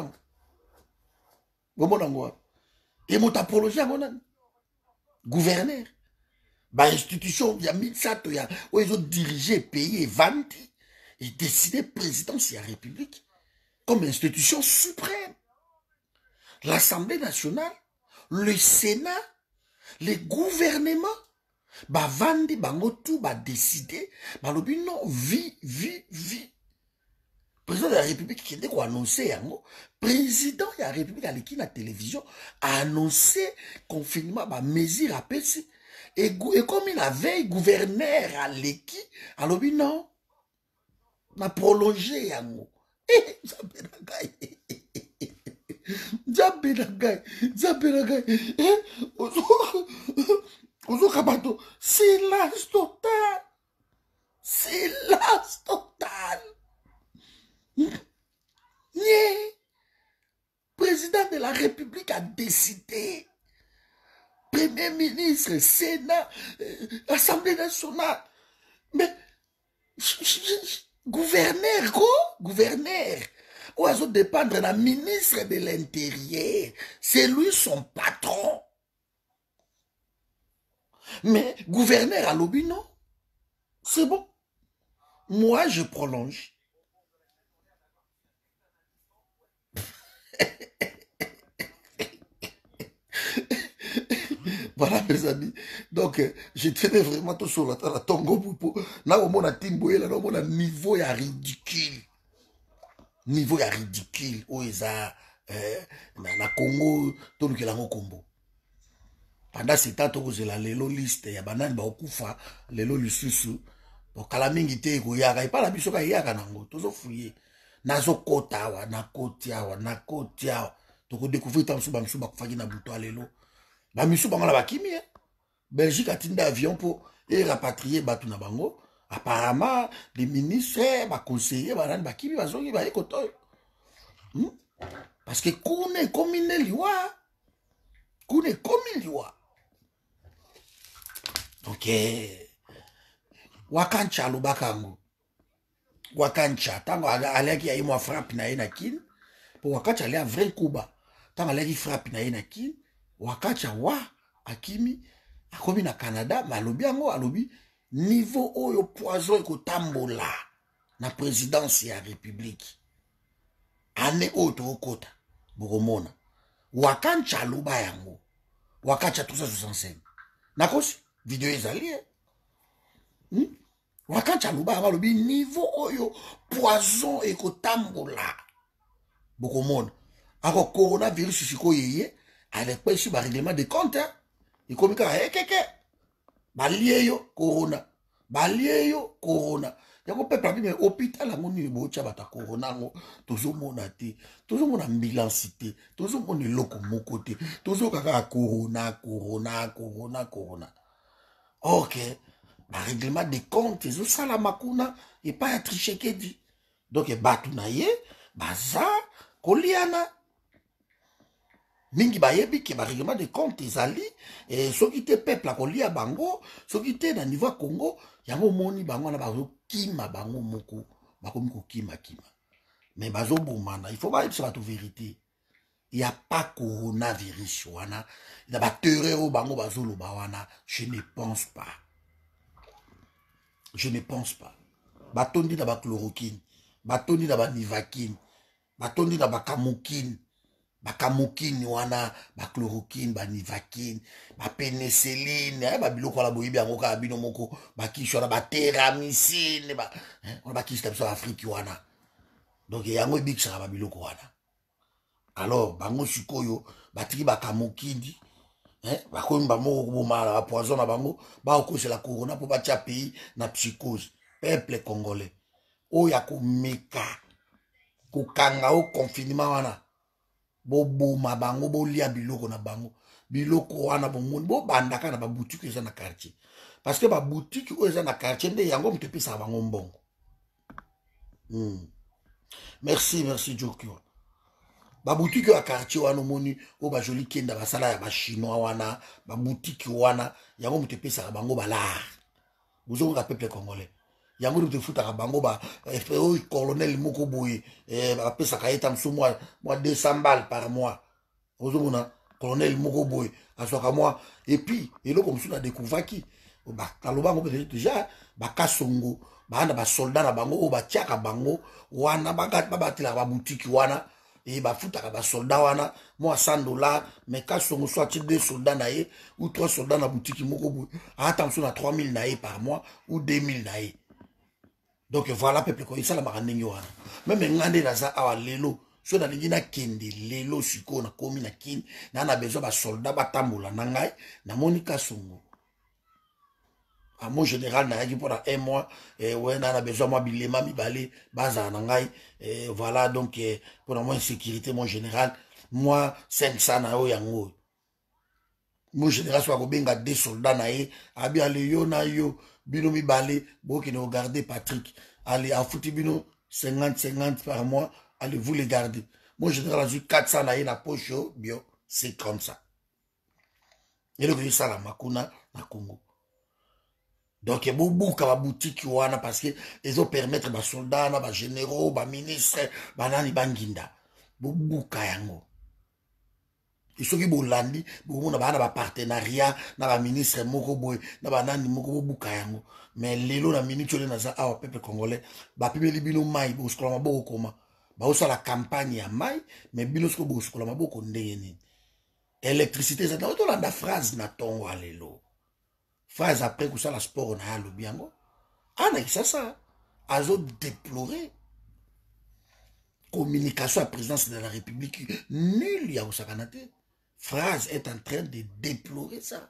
Et mon prolonger gouverneur. Bah institution, il y a mis ça, il y a ils ont dirigé, payé, vendu et décidé présidence de la République comme institution suprême. L'Assemblée nationale, le Sénat, les gouvernements, bah vendu, bah tout, bah décidé, bah le but non, vie. Président de la République qui était annoncé, président de la République à l'équipe de la télévision a annoncé confinement, bah mesure à PC. Et comme il avait gouverneur à l'équipe, alors non, on a prolongé yango. Silence total. Silence total. Président de la République a décidé. Premier ministre, Sénat, Assemblée nationale. Mais, gouverneur, quoi? Gouverneur. Ou à dépendre de la ministre de l'Intérieur. C'est lui son patron. Mais, gouverneur à l'objet, non? C'est bon. Moi, je prolonge. Voilà mes amis. Donc, je tenais vraiment tout sur la Tongo Poupo. Là, au moins, Timboé, là, au niveau, il y a ridicule. Niveau, il y a ridicule. Où ils ont, na Congo, tout le monde Combo. Pendant ce temps, tout la lelo liste, il y a banane, ba okufa, lelo lisusu. Pour kalamingi te ko yaka, et pas la biso ka yaka nango, toujours fouillé. Nazo kotawa, na kotiawa, na kotiawa. Toko découvrir tant sous bamsou ba kufaki na buto lelo. Ba misu bango la bakimi hein. Belgique a tindi avion pour rapatrier batu na bango. Apparemment les ministres, ba conseillers, ba nan bakimi bazongi ba ekoto. Parce que kune komine liwa. Kune komine liwa. OK. Wakancha lubakango. Wakancha tango aleki ya imo frappe na ina kin. Pour wakancha ali a vrai kuba. Tango aleki frappe na ina kin. Wakacha wa akimi akomi na Canada malobi yango alobi niveau oyo poison ekotambola na présidence ya république ane oyo tokota bokomona wakancha aloba yango wakacha 365 nakosi video ezali wakancha aloba yango alobi niveau oyo poison ekotambola bokomona ako coronavirus sikoyo yeye avec pas ici, règlement de compte, il comme ça, balie yo corona, balie yo corona. Yako peuple mais hôpital la moni bocha bata corona ngo, tozo mona te, tozo mona ambulance te, tozo mona loko moko te, tozo kaka corona. OK, règlement de compte, zo sala makuna et pas être tricher dit. Donc batu na ye, baza koliana. Mingi bayebi ke ba règlement de compte ezali et soki te peuple akolia bango soki te na niveau Congo yango moni bango na bazo kima bango moko bakomi ko kima mais bazo bomana il faut pas être la vérité il y a pas coronavirus wana il y a ba terreur bango bazo loba wana je ne pense pas batondi na ba chloroquine batondi na ba nivaquine batondi na ba camokine bakamokini wana, bachloroquine, banivakine, bapenicilline, babiloko wala boyebi yango kaka bino moko, bakisi wana, bateramicine, wana bakisi na biso Afrique wana. Donc yango ebikisaka babiloko wana. Alors bango sikoyo batiki bakamokini, bakomi bamoko kobomana bapoison na bango, baokosela corona po batia pays na psychose. Peuple congolais oya komeka kokanga o confinement wana, boboma bango, bolia biloko na bango, biloko wana bomoni bobandaka na baboutique eza na quartier, parce que baboutique oyo eza na quartier nde yango moto epesaka bango mbongo. Merci Jokio. Baboutique ya quartier wana omoni o bajoli kenda basala ya bachinois wana, baboutique wana yango moto epesaka bango balar. Bozonga peuple congolais yango moto efutaka bango oyo colonel moko boye bapesaka ye tamso mwa 200 balles par mois. Ozomona colonel moko boye azwaka mwa. Et puis eloko mosusu na découvaki naloba yango déjà bakasongo baana basoldat na bango oyo batiaka bango wana babatelaka baboutique wana et bafutaka basoldat wana mwa $100, mais kasongo so atie 2 soldats na ye ou 3 soldats na boutique moko boye ata mosusu na 3000 na ye par mois ou 2000 na ye. Donc voilà peuple ko esalamaka ndenge wana. Meme ngande naza awa lelo so nalingi nakende lelo sikoyo nakomi na kini na besoin basoldat batambola na ngai namoni kasongo. À mon général n'a dit pendant 1 mois ouais na besoin moi bilema mibale baza na ngai voilà donc pour moi sécurité mon général moi 500 na yo yango. Mon général soit ko benga 2 soldats na ye abi ale yo na yo bino mibale boki ne regarder Patrick allez à fouti bino 50 par mois, allez vous les garder. Mon général a dit 400 na ye na poche bio, c'est comme ça. Et donc ça la makuna na Congo. Donc il y a beaucoup de boutiques wana parce que ils ont permettre ba soldats, ba généraux, ba ministres, ba nani banginda. Beaucoup kayango. Et ceux qui bolandi, beaucoup na ba partenariat na ba ministre moko boy, na ba nani moko beaucoup kayango. Mais lelo na ministre na za awa peuple congolais, ba pimeli bino mai bo skola maboko koma. Ba osa la campagne ya mai, mais bino sko bo skola maboko ndenge nini. Électricité ça dans la phrase na tongo lelo. Phase après que ça la sport na lo biango. Ana ça azo déplorer communication à la présidence de la République nul ya osakanate. Phrase est en train de déplorer ça.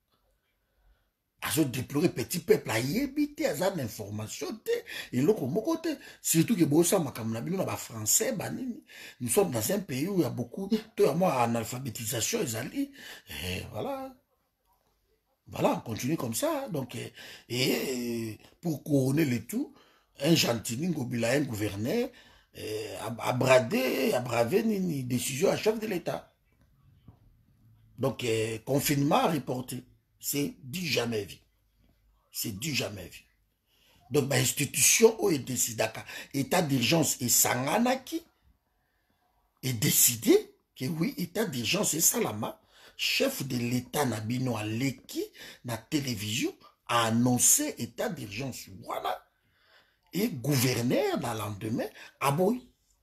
Azo déplorer petit peuple a yebité à l'information et l'autre côté surtout que bossa makamna bino na ba français banini. Nous sommes dans un pays où il y a beaucoup de moi analphabétisation ezali et voilà. Voilà, on continue comme ça. Donc, pour couronner le tout, un Gentini Ngobila, un gouverneur, a bravé une décision à chef de l'État. Donc, confinement reporté. C'est du jamais vu. C'est du jamais vu. Donc, l'institution où est décidé, état d'urgence et Sanganaki, est décidé que oui, état d'urgence et Salama, chef de l'État Nabino Aleki, na télévision, a annoncé état d'urgence. Voilà. Et gouverneur, dans le lendemain, a boy.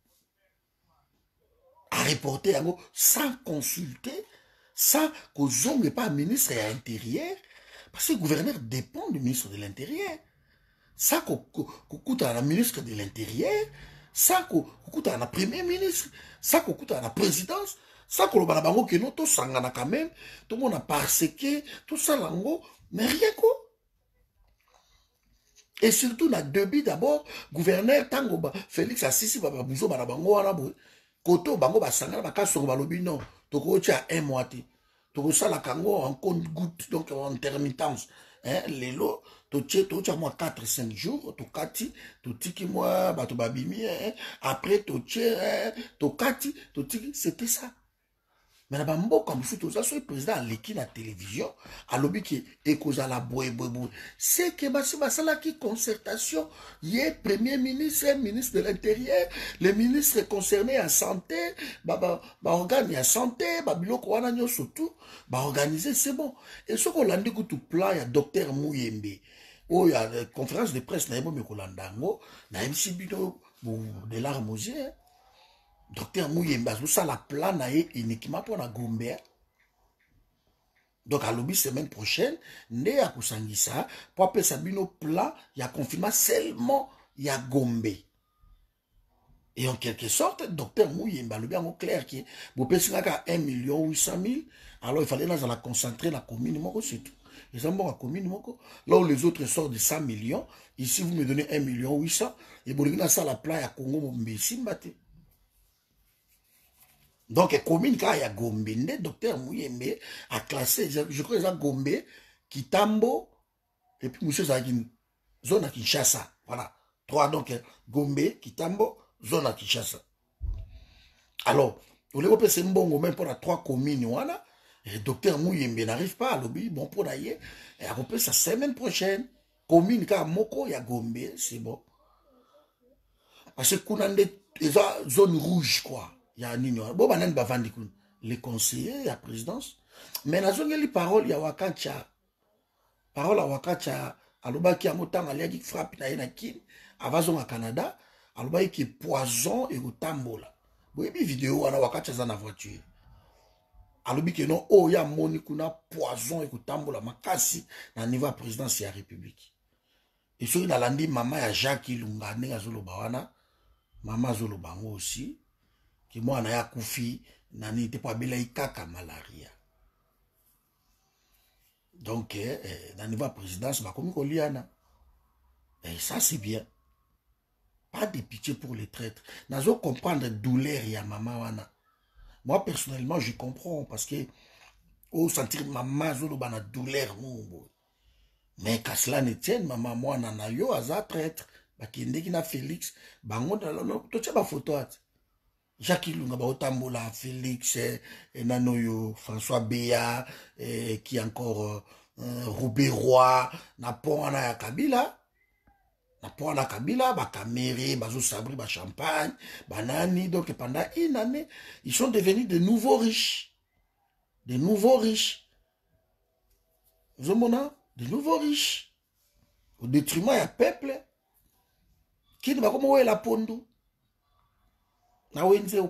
A reporté sans consulter, sans qu'on n'ait pas ministre de l'Intérieur, parce que le gouverneur dépend du ministre de l'Intérieur. Ça qu'on coûte à la ministre de l'Intérieur, ça qu'on coûte à la premier ministre, ça qu'on coûte à la présidence. Ça que le banabango que nous tous sangana quand même, tout le monde a parsequé, tout ça lango, mais rien quoi. Et surtout na début d'abord, gouverneur tango Félix Assisi baba buzo banabango wana boy. Koto bango ba sangana ba kaso ba lobi non, toko tia 1 mois ti. Toko sala kango en compte goutte donc en intermittence. Hein, lelo to tia moi 4-5 jours, to kati, to tiki moi ba to babimi hein, après to tia to kati, to tiki, c'était ça. Mais là-bas, comme si tout ça, le président a l'équipe la télévision, à l'objet qui est cause à la boue. C'est que c'est là qui concertation, il y a premier ministre, ministre de l'Intérieur, les ministres concernés en santé, organes en santé, biloko wana nyo surtout, organiser, c'est bon. Et ce qu'on a dit que tout plan, il y a docteur Mouyembe, il y a conférence de presse, il y a Mekolandango, il y a MC Bino, de l'arme aux yeux. Docteur Mouyemba, ça la plan uniquement pour la Gombe. Donc, à l'objet semaine prochaine, né à Kusangisa, pour appeler Sabino plan, il y a confinement seulement, il y a Gombe. Et en quelque sorte, docteur Mouyemba, le bien au clair qui est, vous pensez qu'à 1,8 million, alors il fallait la concentrer la commune, c'est tout. Les gens la commune, là où les autres sortent de 100 millions, ici vous me donnez 1,8 million, et vous avez ça la plan, il y a Congo, Mbessi, donc, commune, quand il y a Gombe, le docteur Mouyembe a classé, je crois, il y a Gombe, Kitambo, et puis monsieur Zagin, zone à Kinshasa. Voilà. 3, donc, Gombe, Kitambo, zone à Kinshasa. Alors, au lieu de Mbongo, même pour la 3 communes, voilà, le docteur Mouyembe n'arrive pas à l'obéir, bon, pour d'ailleurs, et à repérer sa semaine prochaine. Commune, quand Moko, il y a Gombe, c'est bon. Parce que, Kounande, il y a zone rouge, quoi. Il y a un ignorant. Bon, les conseillers, la présidence. Mais dans les paroles, il y a Wakancha. Parole à Wakancha. Aloba qui a montant à l'air frappe na yenakin. Avazon à Canada. Aloba qui est poison et au tambola. Vous voyez une vidéo à Wakancha dans la voiture. Alobi qui non, oh, il y a monikuna poison et au tambola. Makasi, dans niveau présidence de la République. Et sur il a landi maman ya Jacques Ilunga, n'est-ce Zolo Bawana. Maman Zolo Bango aussi. Que moi, na ya koufi, nani te pas bela ikaka malaria. Donc, dans niveau présidence, bah, comme Koliana. Et ça, c'est bien. Pas de pitié pour les traîtres. Nazo comprendre la douleur ya maman wana. Moi, personnellement, je comprends parce que, au sentir maman zolo bana douleur, mais qu'à cela ne tienne, maman, moi, nana yo, aza traître. Bah, qui na Félix, bah, on a, tu as ma photo, Jacques Ilunga, Otambola, Félix, Nanoyo, François Béa, qui encore Robert Roy, Napona Kabila, Napona Kabila, Bakamere, Bazo Sabri, Champagne, Banani, donc pendant une année, ils sont devenus de nouveaux riches. De nouveaux riches. Vous avez de nouveaux riches. Au détriment du peuple. Qui ne va pas comment la pondo. Comment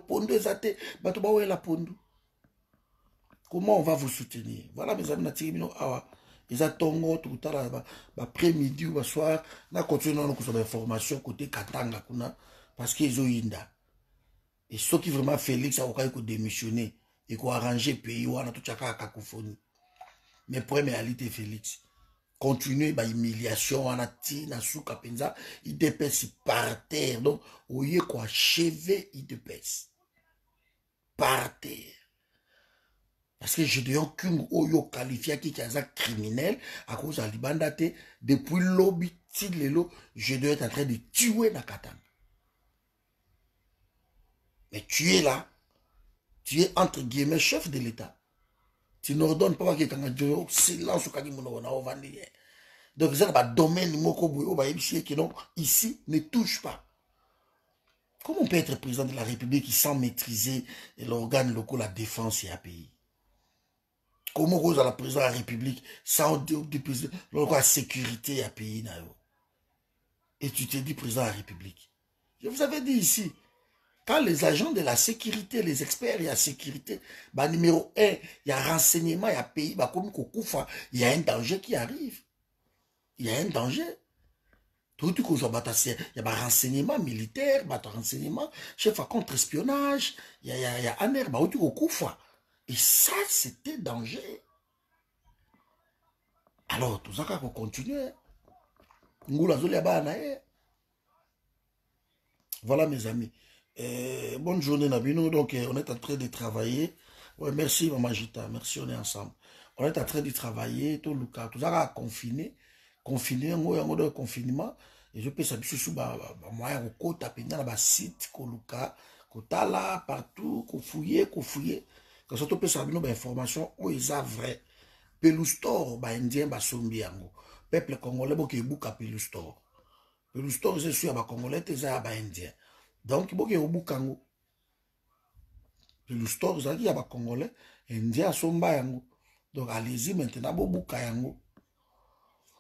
on va vous soutenir? Voilà mes amis, ils attendent tout à l'heure, après-midi ou soir, on continue à nous information côté Katanga, parce qu'ils ont inda. Et ceux qui vraiment Félix a démissionné et qu'on arranger le pays, on a tout à cacophonie. Mais pour réalité Félix, continuer bah humiliation, on a tiré na souka penza, il dépêche par terre, donc au lieu quoi chevet, il dépêche par terre. Parce que je dis aucun oyo qualifié qui est un criminel à cause de l'Ibandate. Depuis l'obit, je dois être en train de tuer Nakatanga. Mais tu es là, tu es entre guillemets chef de l'État. Tu n'ordonnes pas que tu as silence au donc, c'est un domaine ici ne touche pas. Comment on peut être président de la République sans maîtriser l'organe local, la défense et un pays? Comment on peut la présidence de la République sans la sécurité à pays? Et tu te dis président de la République. Je vous avais dit ici, quand les agents de la sécurité, les experts de la sécurité, bah, numéro 1, il y a renseignement, il y a pays, bah, comme Kokoufa, il y a un danger qui arrive. Il y a un danger. Tout il y a un renseignement militaire, un renseignement, chef à contre-espionnage, il y a un air, et ça, c'était danger. Alors, tout ça, qu'on continue. Voilà, mes amis. Bonne journée, Nabino. Donc, on est en train de travailler. Ouais, merci, Maman Gita. Merci, on est ensemble. On est en train de travailler. Tout le cas, tout ça, confiné. Confiné, on est en confinement. Et je peux savoir sous moyen au côté, pendant la site, koluka, kotala, partout, fouiller. Quand on peut savoir information, où ils ont vrai. Pelustor, indien, sombi yango. Peuple congolais, qui est bouka Pelustor. Pelustor, c'est sûr, congolais, c'est indien. Donc, il y a un kango. Pelustor, c'est un congolais, indien, somba yango. Donc, allez-y maintenant, bouka yango.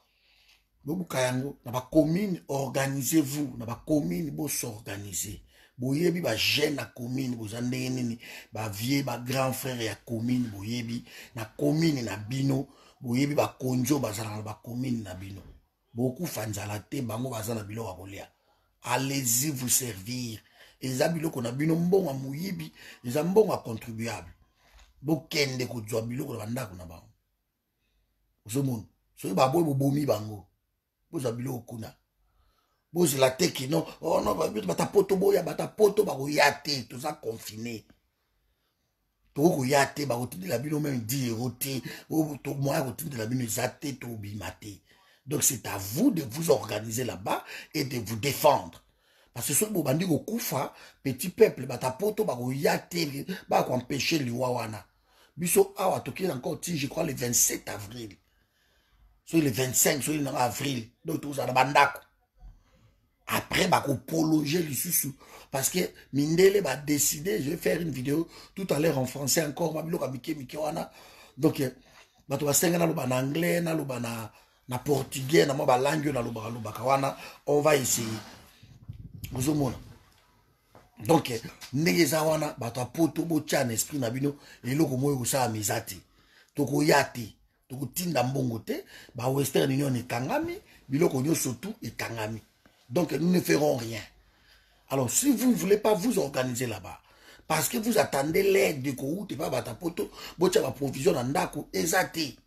Bobukayango, na ba commune, organisez-vous, na ba commune, bo s'organiser. boyebi ba jeune na commune boza ndenge nini ba vieux ba grand frère ya commune boyebi na commune na bino boyebi ba konjo bazala na ba commune na bino beaucoup fanzala te bango bazana biloko kolia. Allez-y vous servir. Eza biloko na bino mbongo muyibi, eza mbongo contribuable. Bokende ko zwa biloko na bandako na bango. Ozomona, so ba boy bobomi bango. Boza biloko kuna. Boza la teki non, oh non bata poto boya bata poto ba ko yate, tout ça confiné. To ko yate ba ko tindi la bino même 10 euros te, o to moi ko tindi la bino zate to bimate. Donc c'est à vous de vous organiser là-bas et de vous défendre. Parce que ce que bandi ko kufa, petit peuple, bata poto ba ko yate, ba ko empêcher le wawana. Biso awa toki encore ti, je crois le 27 avril. Soit le 25, soit le avril. Donc tout ça bandako. Après ba ko prolonger le sous parce que Mindele va décider, je vais faire une vidéo tout à l'heure en français encore, ma bilo ka mike wana. Donc ba to ba senga na lo ba na anglais, na lo ba na portugais, na mo ba langue na lo ba kawana, on va essayer. Vous avez donc ndeza wana bato apoto bo tchan esprit na bino eloko moyo kosala mizati toko yate toko tinda mbongo te ba Western Union ekangami biloko nyonso tout ekangami. Donc nous ne ferons rien. Alors si vous ne voulez pas vous organiser là-bas parce que vous attendez l'aide de Kout et pas batapoto bo tcha ba provision na ndako ezati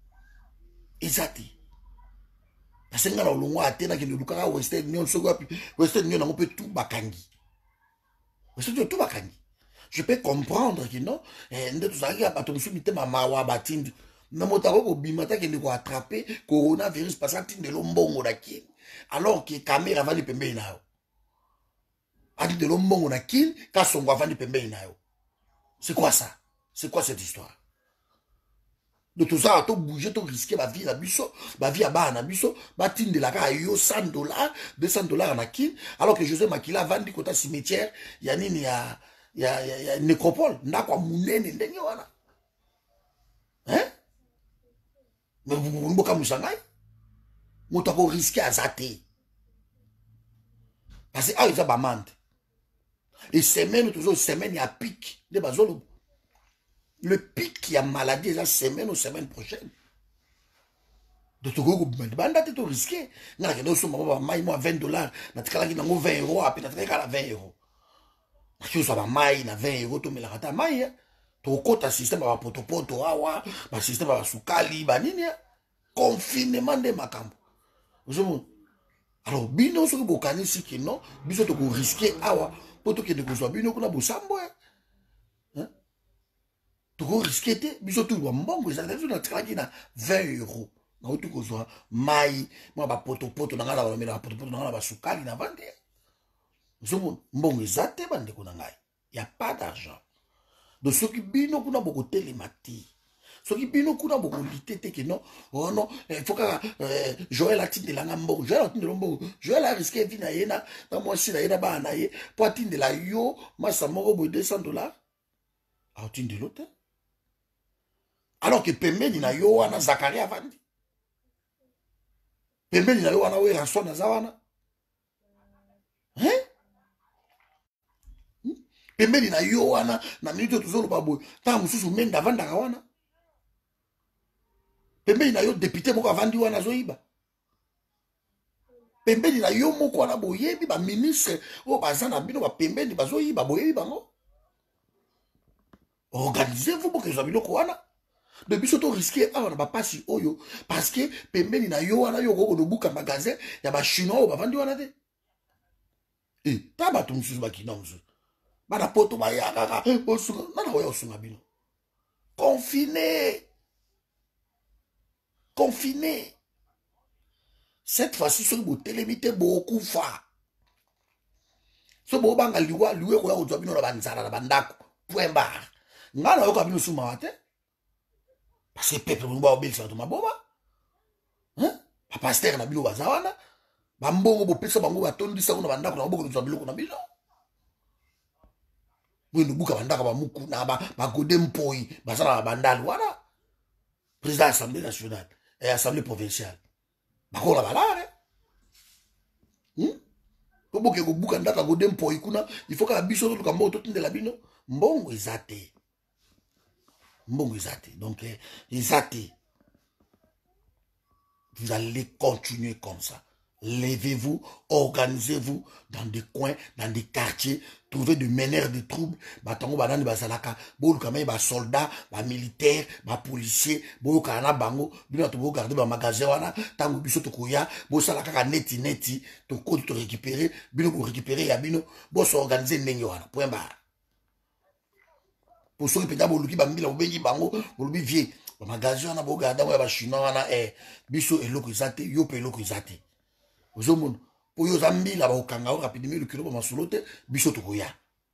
parce que ngala olongwa atena ke lukaka Western Union soko Western Union on peut tout bakangi. Tout bakangi. Je peux comprendre que non, tout ça qui a pas tombé sur ma mawa batindi. Mais mon tarot au bimata qui ne attraper coronavirus parce que tinde lombongo daki. Alors que caméra va li pembe na yo. Ati de lombongo na kin ka songo va li pembe na yo. C'est quoi ça? C'est quoi cette histoire? De tout ça, tout bouger, tout risquer ma vie à biso, ma vie à bas à biso, batine de la ca yo $100, $200 na kin, alors que José Makila vandi kota cimetière, yanini ya nécropole, n'a quoi mounene ndenge wana. Hein? Mais vous n'avez pas moussangai? Vous n'avez pas risqué à zater. Parce que ah, ils ont bamande. Et semaine, toujours semaine, il y a pic. De bazolo. Le pic qui a maladie, la semaine ou semaine prochaine. De tout coup, banda t'es risqué. N'a que nous sommes moi $20. N'a que là qui n'a 20 euros, après n'a que 20 euros. N'a que ça va maï, n'a 20 euros, tu me la rata maï. Tu comptes un système à poto, awa, un système à soukali, banini. Confinement de makambo. Alors, bino, ce que vous connaissez, c'est que non, bino, tu peux risquer, awa, pour que tu sois bino, qu'on a beau sambo, tu peux risquer, bino, tu dois mbongo, ça veut dire que tu as 20 euros. Na tu ko zo mai mo ba poto na ngala ba mela poto na ngala ba sukali na vande zomo mbongo ezate bande ko na ngai y a pas d'argent donc ceux qui bino kuna boko télémati ceux qui bino kuna boko litete que non oh non il faut que Joël atinde la mbongo Joël atinde la mbongo Joël a risqué vina yena na moi si na yena ba na ye pour atinde la yo masa moko bo $200 a atinde l'autre alors que pembeni na yo wana Zakaria vandi pembeni na yo wana we ranson na zawana hein pembeni na yo wana na minute tuzolo babo ta mususu menda vanda kawana pembeni na yo député moko avandi wana zoiba pembeni na yo moko wana boyebi ba ministre o bazana bino ba pembeni bazoyiba boyebi bango organisez-vous pour que zo biloko wana de biso to risquer awa na ba pasi oyo parce que pembeni na yo wana yo ko buka magasin ya ba chinois ba vandi wana te ta ba tum susu ba kinonzo ba na poto ba ya kaka osunga na oyo osunga bino confiné cette fois-ci sur bo télémité beaucoup fa so bo banga liwa liwe ko ya ko bino na banzara na bandako point barre ngana yo ka bino suma te parce que peuple mwa obel sa to maboba hein pa pasteur na bilo bazawana ba mbongo bo pesa bango batondisa ko na bandako na boko nzo biloko na bilo bwino buka bandaka ba muku na ba gode mpoi bazana bandali wana président de l'Assemblée nationale et Assemblée provinciale bakola balare To boke ko buka ndaka go dem po ikuna, il faut ka biso to kambo to tindela bino. Mbongo ezate. Mbongo ezate. Donc ezate. Vous allez continuer comme ça. Levez-vous, organisez-vous dans des coins, dans des quartiers, trouvez des meneurs de troubles. Batango banani basalaka, bolu kamay ba soldats, ba militaires, ba policiers, bolu kana bango, bino to bo garder ba magasin wana, tango biso to koya, bo salaka ka neti, to ko to récupérer, bino ko récupérer ya bino, bo s'organiser ndenge wana. Point barre. Pour ceux qui peuvent boluki bambila obengi bango, bolubi vie. Ba magasin wana bo garder ba chinois wana biso eloko ezate, yo pe eloko ezate. Ozomon po yo zambila ba okanga rapidement le kilo ba masolote biso to koya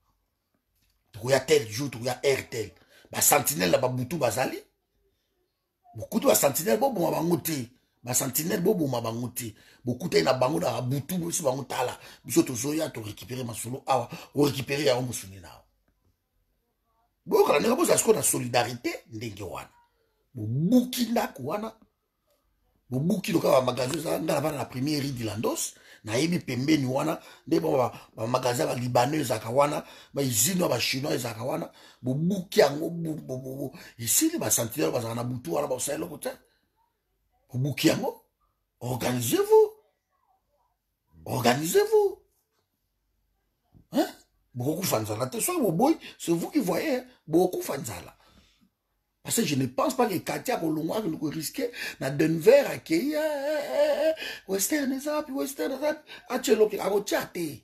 tel jour to koya tel ba sentinelle ba butu bazali beaucoup de sentinelle bo bo bangote ba sentinelle bo bo bangote beaucoup na bango na butu biso bango tala biso to zoya to récupérer masolo awa o récupérer ya musuni na bo kala ne bo za sko na solidarité ndenge wana bo bukinda ko wana Bobuki loka ba magasin za ngala bana la première rue d'Ilandos na yebi pembeni wana nde ba magasin ba libanais za kawana ba izino ba chinois za kawana bobuki yango ici les ba sentinelles ba na butu wana ba selo kote bobuki yango organisez-vous hein beaucoup fanzala te so boy c'est vous qui voyez beaucoup fanzala. Parce que je ne pense pas que Katia Kolongwa nous risquer dans Denver à Kenya, Western Ezap, Achelo qui a chaté.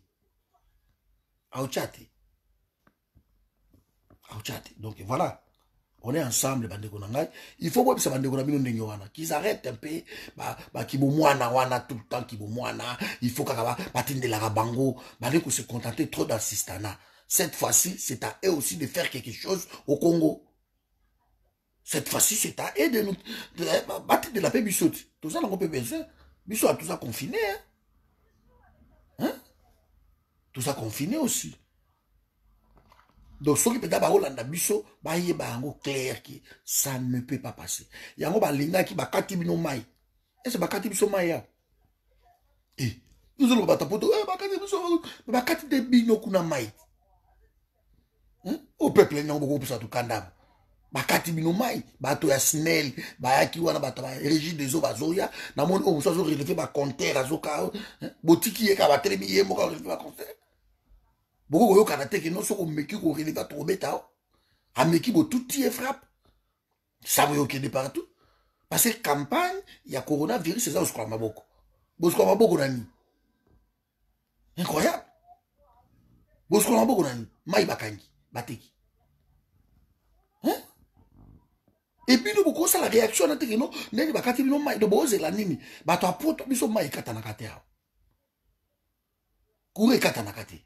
Donc voilà, on est ensemble, Bandeko Nangai. Il faut que ça Bandeko Nabino Nenyoana, qu'ils arrêtent un peu, qui moana wana tout le temps, qui moana, il faut qu'à Batin de la Rabango, Bandeko se contenter trop d'assistana. Cette fois-ci, c'est à eux aussi de faire quelque chose au Congo. Cette fois-ci, c'est à eux de nous battre de la paix Bissot. Tout ça, on peut baisser. Bissot a tout ça confiné. Hein? Tout ça confiné aussi. Donc, ceux qui peuvent d'abord Hollande Bissot, il y a clair que ça ne peut pas passer. Il y a un linga qui va kati bino mai. Et c'est bakati biso mai. Et nous allons battre pour tout. Bakati de bino kuna mai. Au peuple, il y a beaucoup plus à tout kandam. Bakati bino mai bato ya snel bayaki wana bato ba régie des eaux bazoya na moni o so relever ba compteur azoka botiki ye ka ba telemi ye mo ka relever ba compteur boko yo kana teke no so ko meki ko relever to beta ameki bo tout y frappe ça veut que de partout parce que campagne ya coronavirus c'est ça au maboko bosko maboko nani incroyable bosko maboko nani mai bakangi bateki. Et puis nous beaucoup ça la réaction na teke no neni bakati bino mai do boze la nini bato apoto biso mai kata na kate ha kure kata na kate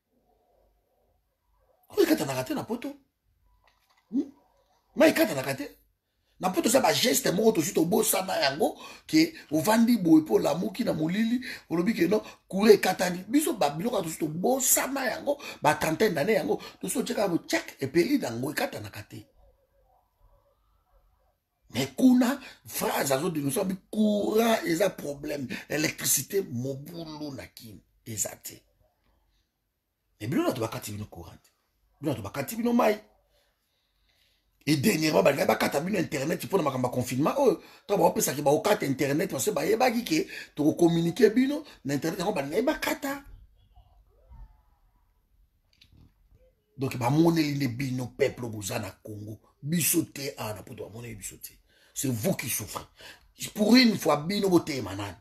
na poto mai kata na kate na poto ça ba geste moko to sito bosa na yango ke ovandi boy po la muki na molili olobi ke no kure kata ni biso ba biloko to sito bosa na yango ba trentaine d'années yango to so cheka bo check et peli dango kata na kate. Mais kuna phrase azo de nous sommes courant et un problème électricité mobulu nakin ezate et bien là tu vas katibi no courant bien tu vas katibi no mai et dernièrement ba kata bino internet pour na makamba confinement oh to ba opesa ki ba okata internet parce que ba yeba ki ke to communiquer bino na internet ba kata donc ba moneli ne bino peuple bozana Congo bisoté ana pour toi moneli bisoté. C'est vous qui souffrez. Pour une fois, bino bote manan.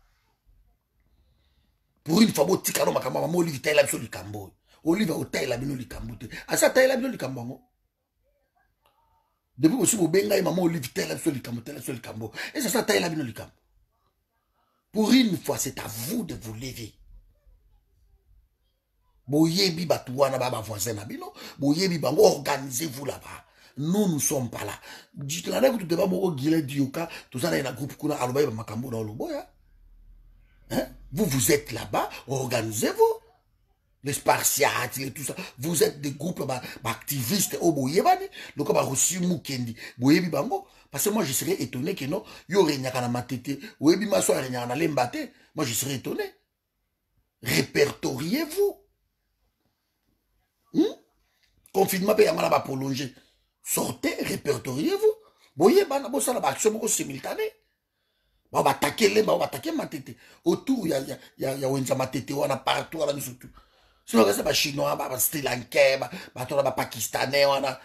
Pour une fois, bote kano makamba mamo olive taila biso likambo. Olive o taila bino likambo te. Asa taila bino likambo. Depuis aussi bo benga mamo olive taila biso likambo. Et ça taila bino likambo. Pour une fois, c'est à vous de vous lever. Boyebi batouana baba voisin na bino, boyebi bango organisez-vous là-bas. Nous ne sommes pas là. Dites la que tu devais beaucoup guiler dioka, tout ça dans un groupe kuna alobaye makambo dans loboya. Hein? Vous êtes là-bas, organisez-vous. Les spartiates, tout ça. Vous êtes des groupes activistes au boyebani, donc ba reçu mukendi. Boyebi bango parce que moi je serais étonné que non, yo renyaka na matete, oyebi maso renyaka na lembate, moi je serais étonné. Répertoriez-vous. Confinement, il y a prolongé. Sortez, répertoriez-vous. Voyez, ça la action simultanée. On va attaquer les, on va attaquer ma tête. Autour, il y a ma tête, on a partout, on a surtout. Sinon, c'est les Chinois, les Sri Lankais, les Pakistanais, on a.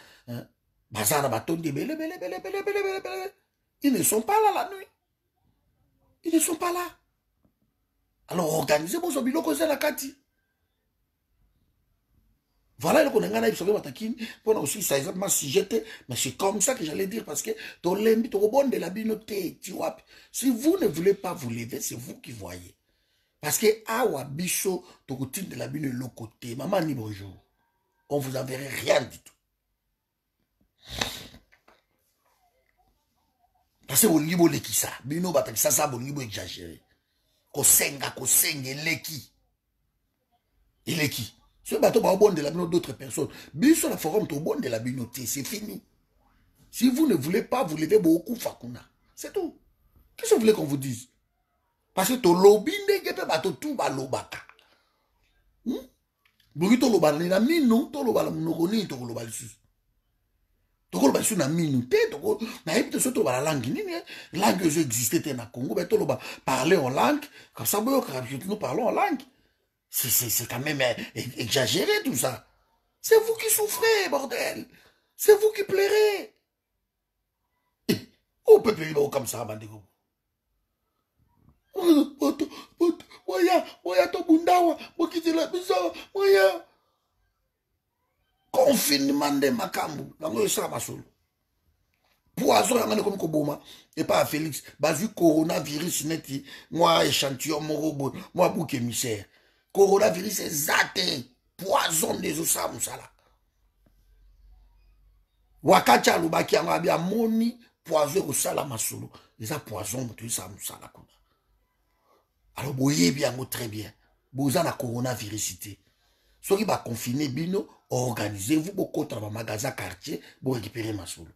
Ils ne sont pas là la nuit. Ils ne sont pas là. Alors, organisez vos bilans comme ça, la Kati. Voilà le qu'on a eu sur le matakine. Pour aussi, ça exactement si j'étais. Mais c'est comme ça que j'allais dire parce que ton lembi, ton bon de la binoté, tu vois. Si vous ne voulez pas vous lever, c'est vous qui voyez. Parce que awa biso, ton routine de la bine de l'autre côté. Maman ni bonjour. On vous enverrait rien du tout. Parce que au niveau de qui ça, bino batak ça au niveau exagéré. Kosenga, leki. Il est qui? Ce bateau va au bon de la binote d'autres personnes. Biso la forum au bon de la binoté, c'est fini. Si vous ne voulez pas vous lever beaucoup, Fakuna. C'est tout. Qu'est-ce que vous voulez qu'on vous dise? Parce que ton lobby n'est pas tout va lobaka. Burito loba na minu, to loba la munogoni, to loba lisus. To loba lisus na minu, to na épite so to loba la langue. Langue existait na Congo, mais to loba parler en langue. Comme ça, nous parlons en langue. C'est quand même exagéré tout ça. C'est vous qui souffrez, bordel. C'est vous qui pleurez. On peut pleurer comme ça, bandego. Confinement de Makambu. Poison, comme Koboma. Et pas à Félix. Basu coronavirus neti. Moi, échantillon, mon robot. Moi, bouc émissaire. Coronavirus est zaté. Poison des osam, ça là. Wakacha lubaki a moni. Poison au salama solo. Les a poison, tout ça, ça là. Alors, vous voyez bien, très bien. Vous avez la coronavirus. Ceux qui va confiner, bino, organisez-vous beaucoup dans le magasin quartier pour récupérer ma solo.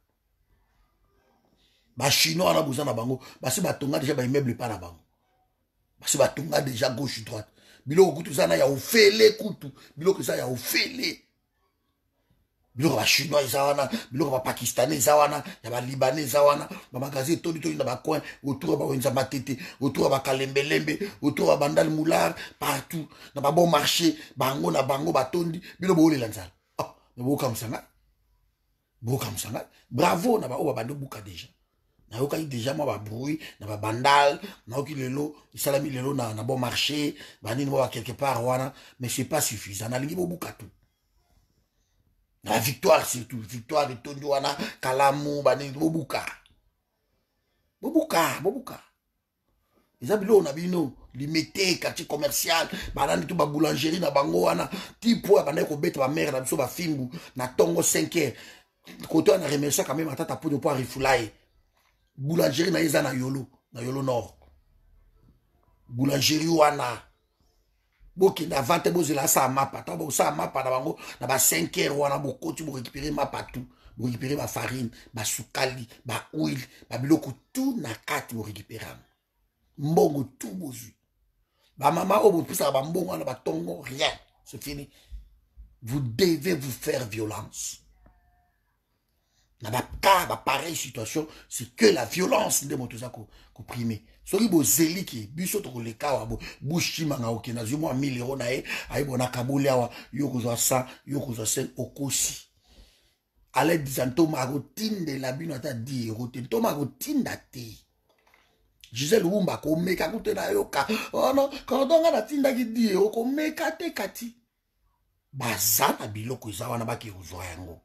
Les Chinois, on a besoin de bango. Parce que les déjà des immeubles pas na bango. Parce que les déjà gauche droite. Bilo kutu sana ya ofele kutu. Bilo que ça ya ofele. Bilo les Chinois zawana, bilo les Pakistanais zawana, ya ba Libanais zawana, ba magasin toli na ba coin autour ba wenza matete, autour ba kalembelembe, autour ba bandal moulard partout. Na ba bon marché, bango na bango batondi, bilo bo le lanzala. Ah, mais bo comme ça. Bo comme ça. Bravo na ba o ba bando buka déjà. Na yoka déjà moi ba bruit, na ba bandal, na yoki lelo, salami lelo na bon marché, ba nini mo quelque part wana, mais c'est pas suffisant. Na lingi bo buka tout. La victoire surtout, victoire de Tondiwana, Kalamou, Bani, Bobuka. Bobuka. Les habitants on a bino, limité, quartier commercial, banani tout ba boulangerie na bango wana, tipo ba ko bête ba mère na biso ba fimbu, na tongo 5h. Côté on a remercié quand même atata pour de pouvoir refulailler. Boulangerie na yeza na Yolo Nord. Boulangerie wana. Boki na vente bozela sa mapa, ta bo sa mapa na bango na ba 5h wana bokoti bo récupérer mapa tout, bo récupérer ma farine, ba soukali, ba huile, ba biloko tout na kati bo récupérer. Mbongo tout bozu. Ba mama o bo pisa ba mbongo na ba tongo rien, c'est fini. Vous devez vous faire violence. Na ba ka ba pareille situation, c'est que la violence de motoza ko primer. Soki bo zeliki biso to le ka wa bo bushima nga okena zimo 1000 € na e ai bona kabule awa yoko zo 100 yoko zo 5 okosi. Ale dizanto ma routine de la bino ata 10 € to ma routine date. Gisèle Wumba ko meka kute na yoka. Oh non, quand on a tinda ki 10 € ko meka te kati. Bazana biloko zawana ba ki uzwa yango.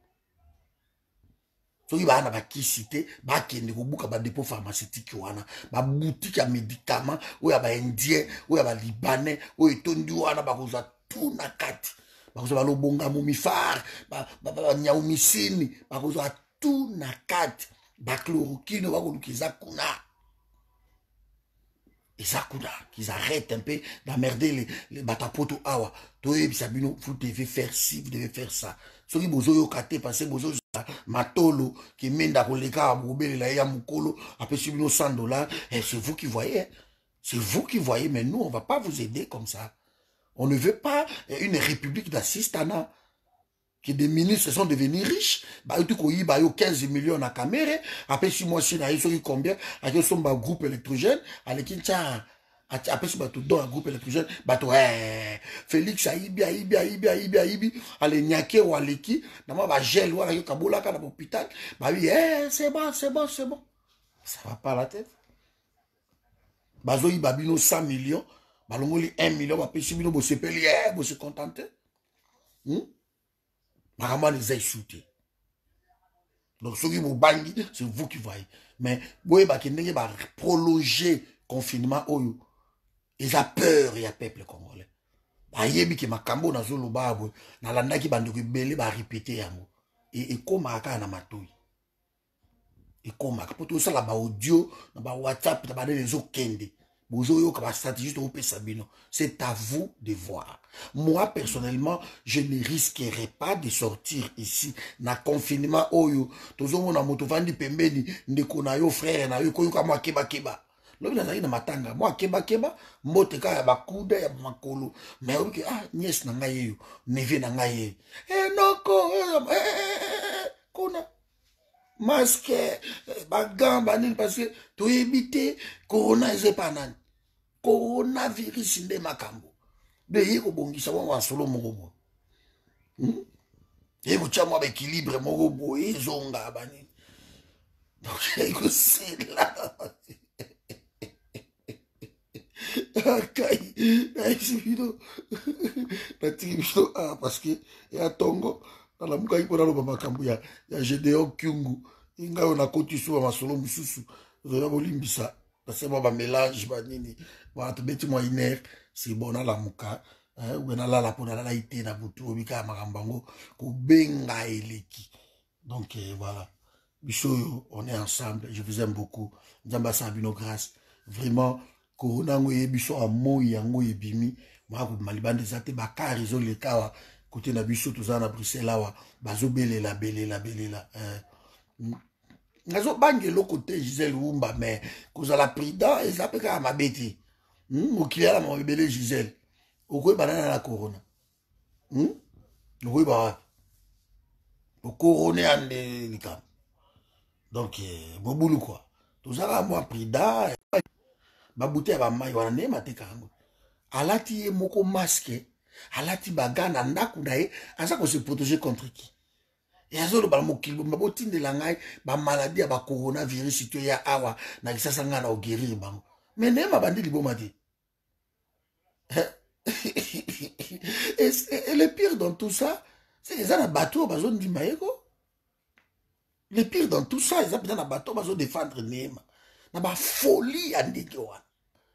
Soki ba na ba kisite ba kende ko buka ba dépôt pharmaceutique wana ba boutique ya médicaments oya ba indien oya ba libanais oya tondi wana ba koza tout na kati ba koza ba lobonga mumifar ba nyaumisini ba koza tout na kati ba chloroquine ba ko lukiza kuna. Et ça qu'ils arrêtent un peu d'emmerder les batapoto awa. Vous devez faire ci, vous devez faire ça. Soki bozo yo kate parce que bozo matolo qui menda koleka abobele la ya mukolo après subino 100 $, et c'est vous qui voyez. C'est vous qui voyez, mais nous on va pas vous aider comme ça. On ne veut pas une république d'assistanat. Que des ministres sont devenus riches. Bah, tu connais, bah, 15 millions à caméra. Après 6 mois, si ils combien? Avec son groupe électrogène. Avec qui après, si tu donnes un groupe électrogène, bah, Félix Aibi, allez, Nyake ou Aleki, d'abord, bah, gel, ou allez, Kabola, à l'hôpital. Bah, oui, c'est bon. Ça va pas à la tête. Bah, Zoï, Babino, 100 millions. Bah, l'ongoli, 1 million, bah, puis 6 millions, vous se payez, vous se contentez. Maman les a shootés. Donc, ceux qui vous bangent, c'est vous qui voyez. Mais, vous voyez, prolonger le confinement, ils ont peur, il y a peuple congolais. Ayebi ki makambo na zolo babwe, na landa ki bando ki bele ba répéter yango. Et comme aka na matoi. Et comme aka poto ça la ba audio, na ba WhatsApp, na ba les okende. C'est à vous de voir. Moi, personnellement, je ne risquerai pas de sortir ici. Na confinement, oyo. Tozo mona moto vandi pembeni, ndeko na yo frère na yo, koyo kama keba. Lobi na na matanga, moi keba, mote ka ya bakuda ya makolo. Mais obi ah, nièce na ngai yo, neve na ngai. Noko, kona. Masque, bagamba nini parce que to éviter corona ezepanani. Coronavirus nde makambo. De yeko bongisa wa solo moko. Yeko chama ba équilibre moko boye zonga bani. Donc yeko c'est là. Akai, aisibido. Natibito parce que ya tongo na la muka ipo na lo makambo ya Gédéon Kyungu. Inga ona kotisu wa solo mususu. Zoya bolimbisa. Parce que moi, mélange, c'est bon à la mouka. Ou na la pour la ité na butu obika makambango ko benga eleki. Donc voilà. Bicho, on est ensemble. Je vous aime beaucoup. Nzamba Sabino grâce. Vraiment, corona ngoye bicho a moi yango ebimi. Moi ko malibande zate baka réseau le kawa côté na bicho tout ça na Bruxelles là bazo belela. Nazo bange lo côté Gisèle Wumba mais cause la prida et ça peut ka mabeti. Mokili ala mabele Gisèle. Okoy banana la corona. Okoy ba. Au couronné ande likam. Donc bobulu quoi. Tout ça moi prida ba bouteille ba mai wana ne mateka ngo. Alati moko masque, alati bagana ndaku nae, asa ko se protéger contre qui? Et azolo ba mokili ba botinde la ngai ba maladie ba coronavirus to ya awa na kisasa ngana o guérir bango. Mais ne ma bandi liboma te. Et le pire dans tout ça, c'est les gens bateau ba zone di maeko. Le pire dans tout ça, les gens bateau ba zone défendre Nema. Na ba folie andiki wana.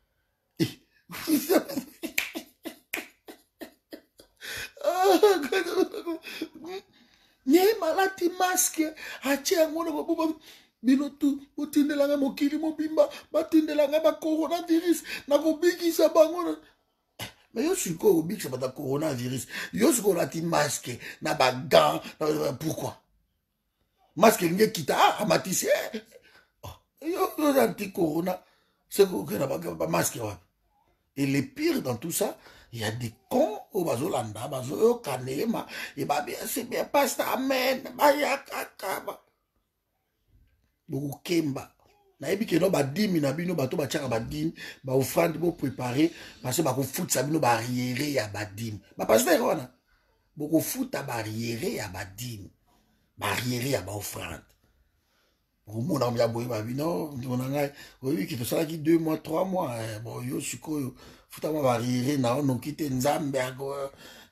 Nema lati masque atia ngona babuba binotu utindelanga mokili mobimba batindelanga ba coronavirus na kobikisa bango. Mais yo siko obikisa ba coronavirus yo siko lati masque na ba gants pourquoi masque linge kita amatisi yo anti corona c'est que na ba masque wa. Et le pire dans tout ça, il y a des cons au bazolanda, bazo kanema, et bah bien c'est bien passe amen, bah ya kaka ba. Beaucoup kemba. Na ebi ke no ba dimi na bino bato ba tchaka ba dimi, ba offrande bo préparer parce que ba ko foot sa bino barrière ya ba dimi. Ba pasteur wana. Beaucoup foot à barrière ya ba dimi. Barrière ya ba offrande. Mon ami a boyé ma vie, non, on a oui, qui fait ça qui 2 mois, 3 mois. Bon, yo, suko, faut avoir varié, na on quitte Nzambe, quoi.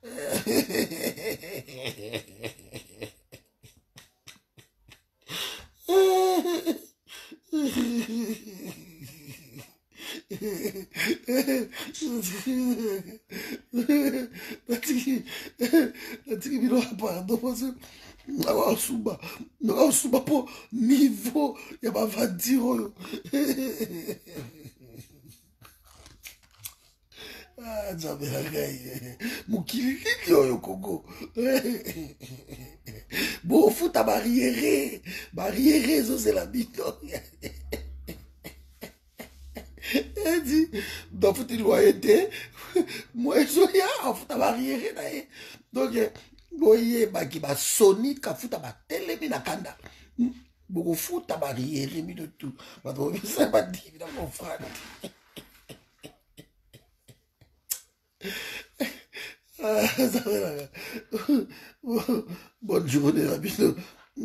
Suba po niveau ya bavandiro nzambe na ngai mokili nini oyo Congo bofuta barriere ezozela bino edi dofuti loyauté mwezo ya afuta barriere na ye donc boyebaki basoni kafuta batelemi na kanda bokofuta barriere bino tu bato bisa badivi na mofrane bonne journée na bino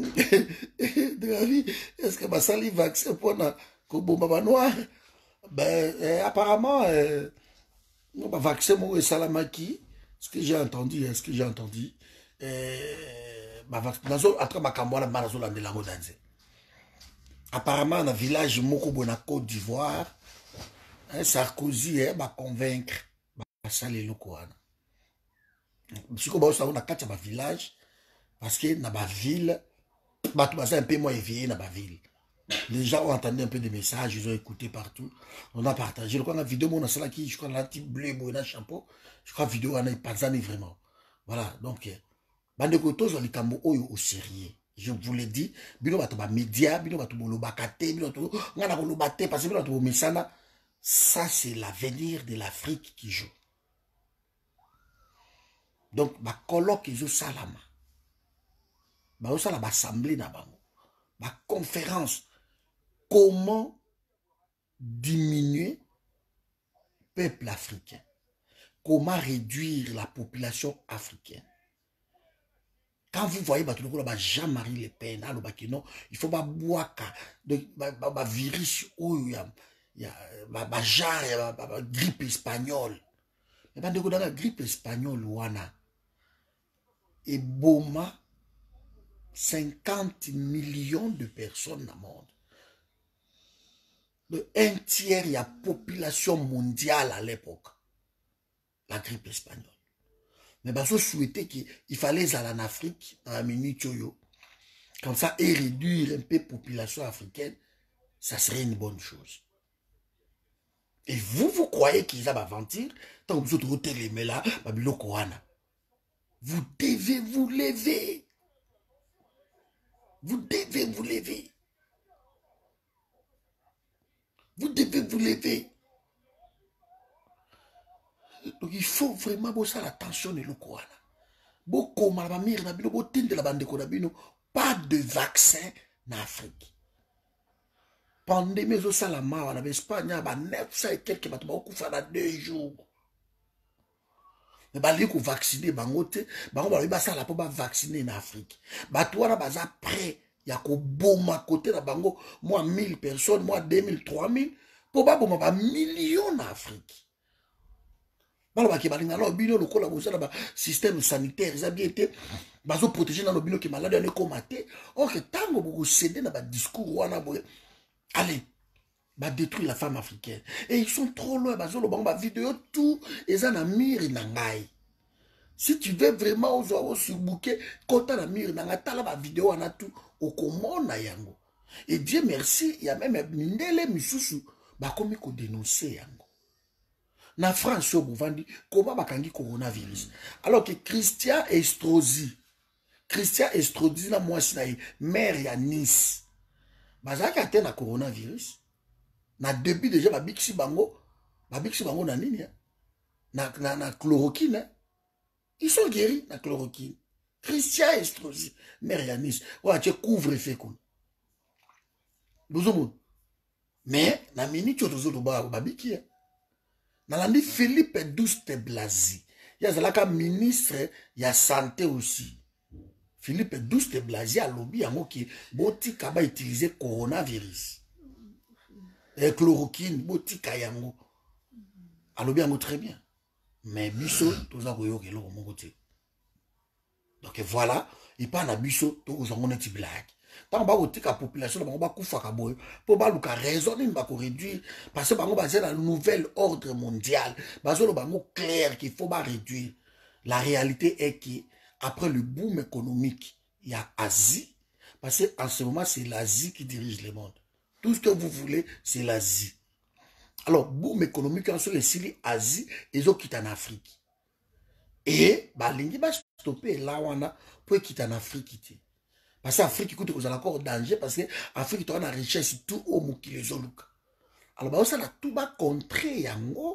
est-ce que basali vaccin mpona kobomba banoir ben apparemment vaccin moko esalamaki ce que j'ai entendu entre makambo wana mba nazolandela yango danze apparemment na village moko boye na Côte d'Ivoire Sarkozy baconvaincre basala eloko wana siko baosango na kati ya bavillage parce que na baville bato baza un peu moins éveillé na baville. Les gens ont entendu un peu des messages, ils ont écouté partout. On a partagé. Je crois que la vidéo, on a celle qui, je crois, la petite bleu, un chapeau. Je crois que la vidéo, on a pas vraiment. Voilà. Donc, bande kotos, on est au sérieux. Je vous l'ai dit, bino batoba média, bino batoba lobakate, bino batoba ngana kolobate, parce que bino batoba mesana, ça c'est l'avenir de l'Afrique qui joue. Donc, ba colloque ils ont salama. Ba osala ba assemblée na bango. Ba conférence. Comment diminuer le peuple africain? Comment réduire la population africaine? Quand vous voyez Jean-Marie Le Pen, il faut pas boire virus grippe espagnole. Mais pas de la grippe espagnole wana et boma 50 millions de personnes dans le monde. Un tiers de la population mondiale à l'époque. La grippe espagnole. Mais je souhaitais qu'il fallait aller en Afrique, en minute, comme ça, et réduire un peu la population africaine, ça serait une bonne chose. Et vous croyez qu'ils ont aventure, tant que vous êtes les là, vous devez vous lever. Vous devez vous lever. Vous devez vous lever. Donc il faut vraiment bosser l'attention de l'Okoana. Pas de vaccin en Afrique. Pandémie au Salama, en Espagne, il y a 900 et quelques bateaux qui font 2 jours. Mais il faut vacciner, il faut vacciner en Afrique. Bateau est prêt. Il y a un bon côté de bango, moi 1000 personnes, moi 2000, 3000, pour pas bon millions en Afrique. Le système sanitaire, ils ont bien été protégés dans le bino qui est malade, on est comaté. Or, tant que vous cédez dans le discours, allez, détruire la femme africaine. Et ils sont trop loin, la vidéo, tout, ils ont un mire nangai. Si tu veux vraiment aux surbooker, quand tu as un mire nangai, tu as la vidéo, on a tout, au commun na yango. Et Dieu merci, il y a même Mindele Misusu, comme il dénoncer yango. Na France, comment bakangi coronavirus. Alors que Christian Estrosi, na moi si na maire ya Nice, bazaka te na coronavirus. Na début déjà babiksi bango na nini na chloroquine. Ils sont guéris na chloroquine. Christian Estrosi, maire ya Nice, tu couvre-feu kon. Mais na minute to babiki. Nalandi Philippe Douste Blazy. Il y a un ministre, il y a santé aussi. Philippe Douste Blazy a lobby à moi qui boti kaba utiliser coronavirus. Et chloroquine, boti kayango. A lobby à moi très bien. Mais biso, tout ça koyo kelo mon côté. Donc voilà, il parle à biso, tout ça on est blague. Tant que la population va pour raisonner, réduire, parce que c'est un nouvel ordre mondial, clair qu'il faut réduire. La réalité est qu'après le boom économique, il y a Asie, parce qu'en ce moment, c'est l'Asie qui dirige le monde. Tout ce que vous voulez, c'est l'Asie. Alors, boom économique, en ce moment, l'Asie, ils ont quitté en Afrique. Et, l'Indy va stopper là où on a pour quitter en Afrique. Parce que l'Afrique, écoute, vous avez encore danger, parce que l'Afrique, tu as une richesse, tout au Moukilezolouka. Alors, ça a tout bas contré, yango,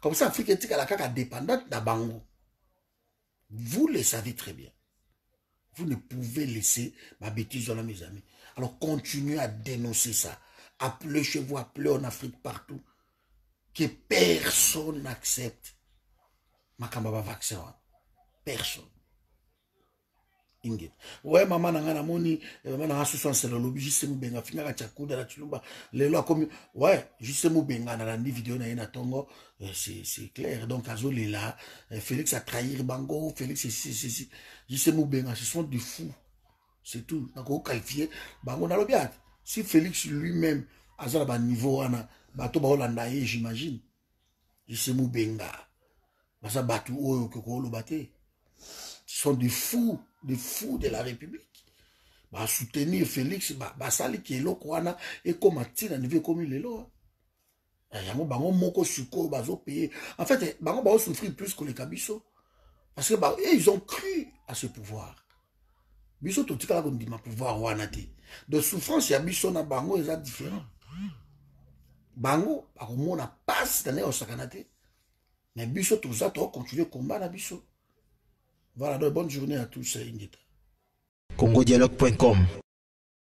Comme ça, l'Afrique est dépendante d'Abango. Vous le savez très bien. Vous ne pouvez laisser ma bêtise là, mes amis. Alors, continuez à dénoncer ça. Appelez chez vous, appelez en Afrique partout. Que personne n'accepte ma kambaba vaccin. Personne. Ingrid. Ouais, maman n'a moni, maman n'a pas c'est le lobby, juste mou benga, finga tchakuda la chulumba, les lois comme, ouais, juste mou benga, dans la vidéo na tongo, c'est clair. Donc, Azo est là, Félix a trahi Bango, Félix, c'est, juste mou benga, ce sont des fous. C'est tout. Donc, on qualifié, Bango n'a le bien. Si Félix lui-même, Azo a un niveau, bato ba holandaye, j'imagine, juste mou benga, basa batu oyo koko lo bate. Ce sont des fous de la République. Bah, soutenir Félix, bah, sali qui est là, quoi, et comme Atina ne veut comme il est là. Yango bango moko suko, bazo payer. En fait, bango ba souffrir plus que les Kabiso. Parce que, bah, ils ont cru à ce pouvoir. Biso tout tika la kon di ma pouvoir wanati. De souffrance, ya biso na bango, ils sont différents. Bango, bah, on a passe d'année au sakanate. Mais biso tout ça, tu continuer le combat na biso. Voilà, donc bonne journée à tous, Ingita. congodialogue.com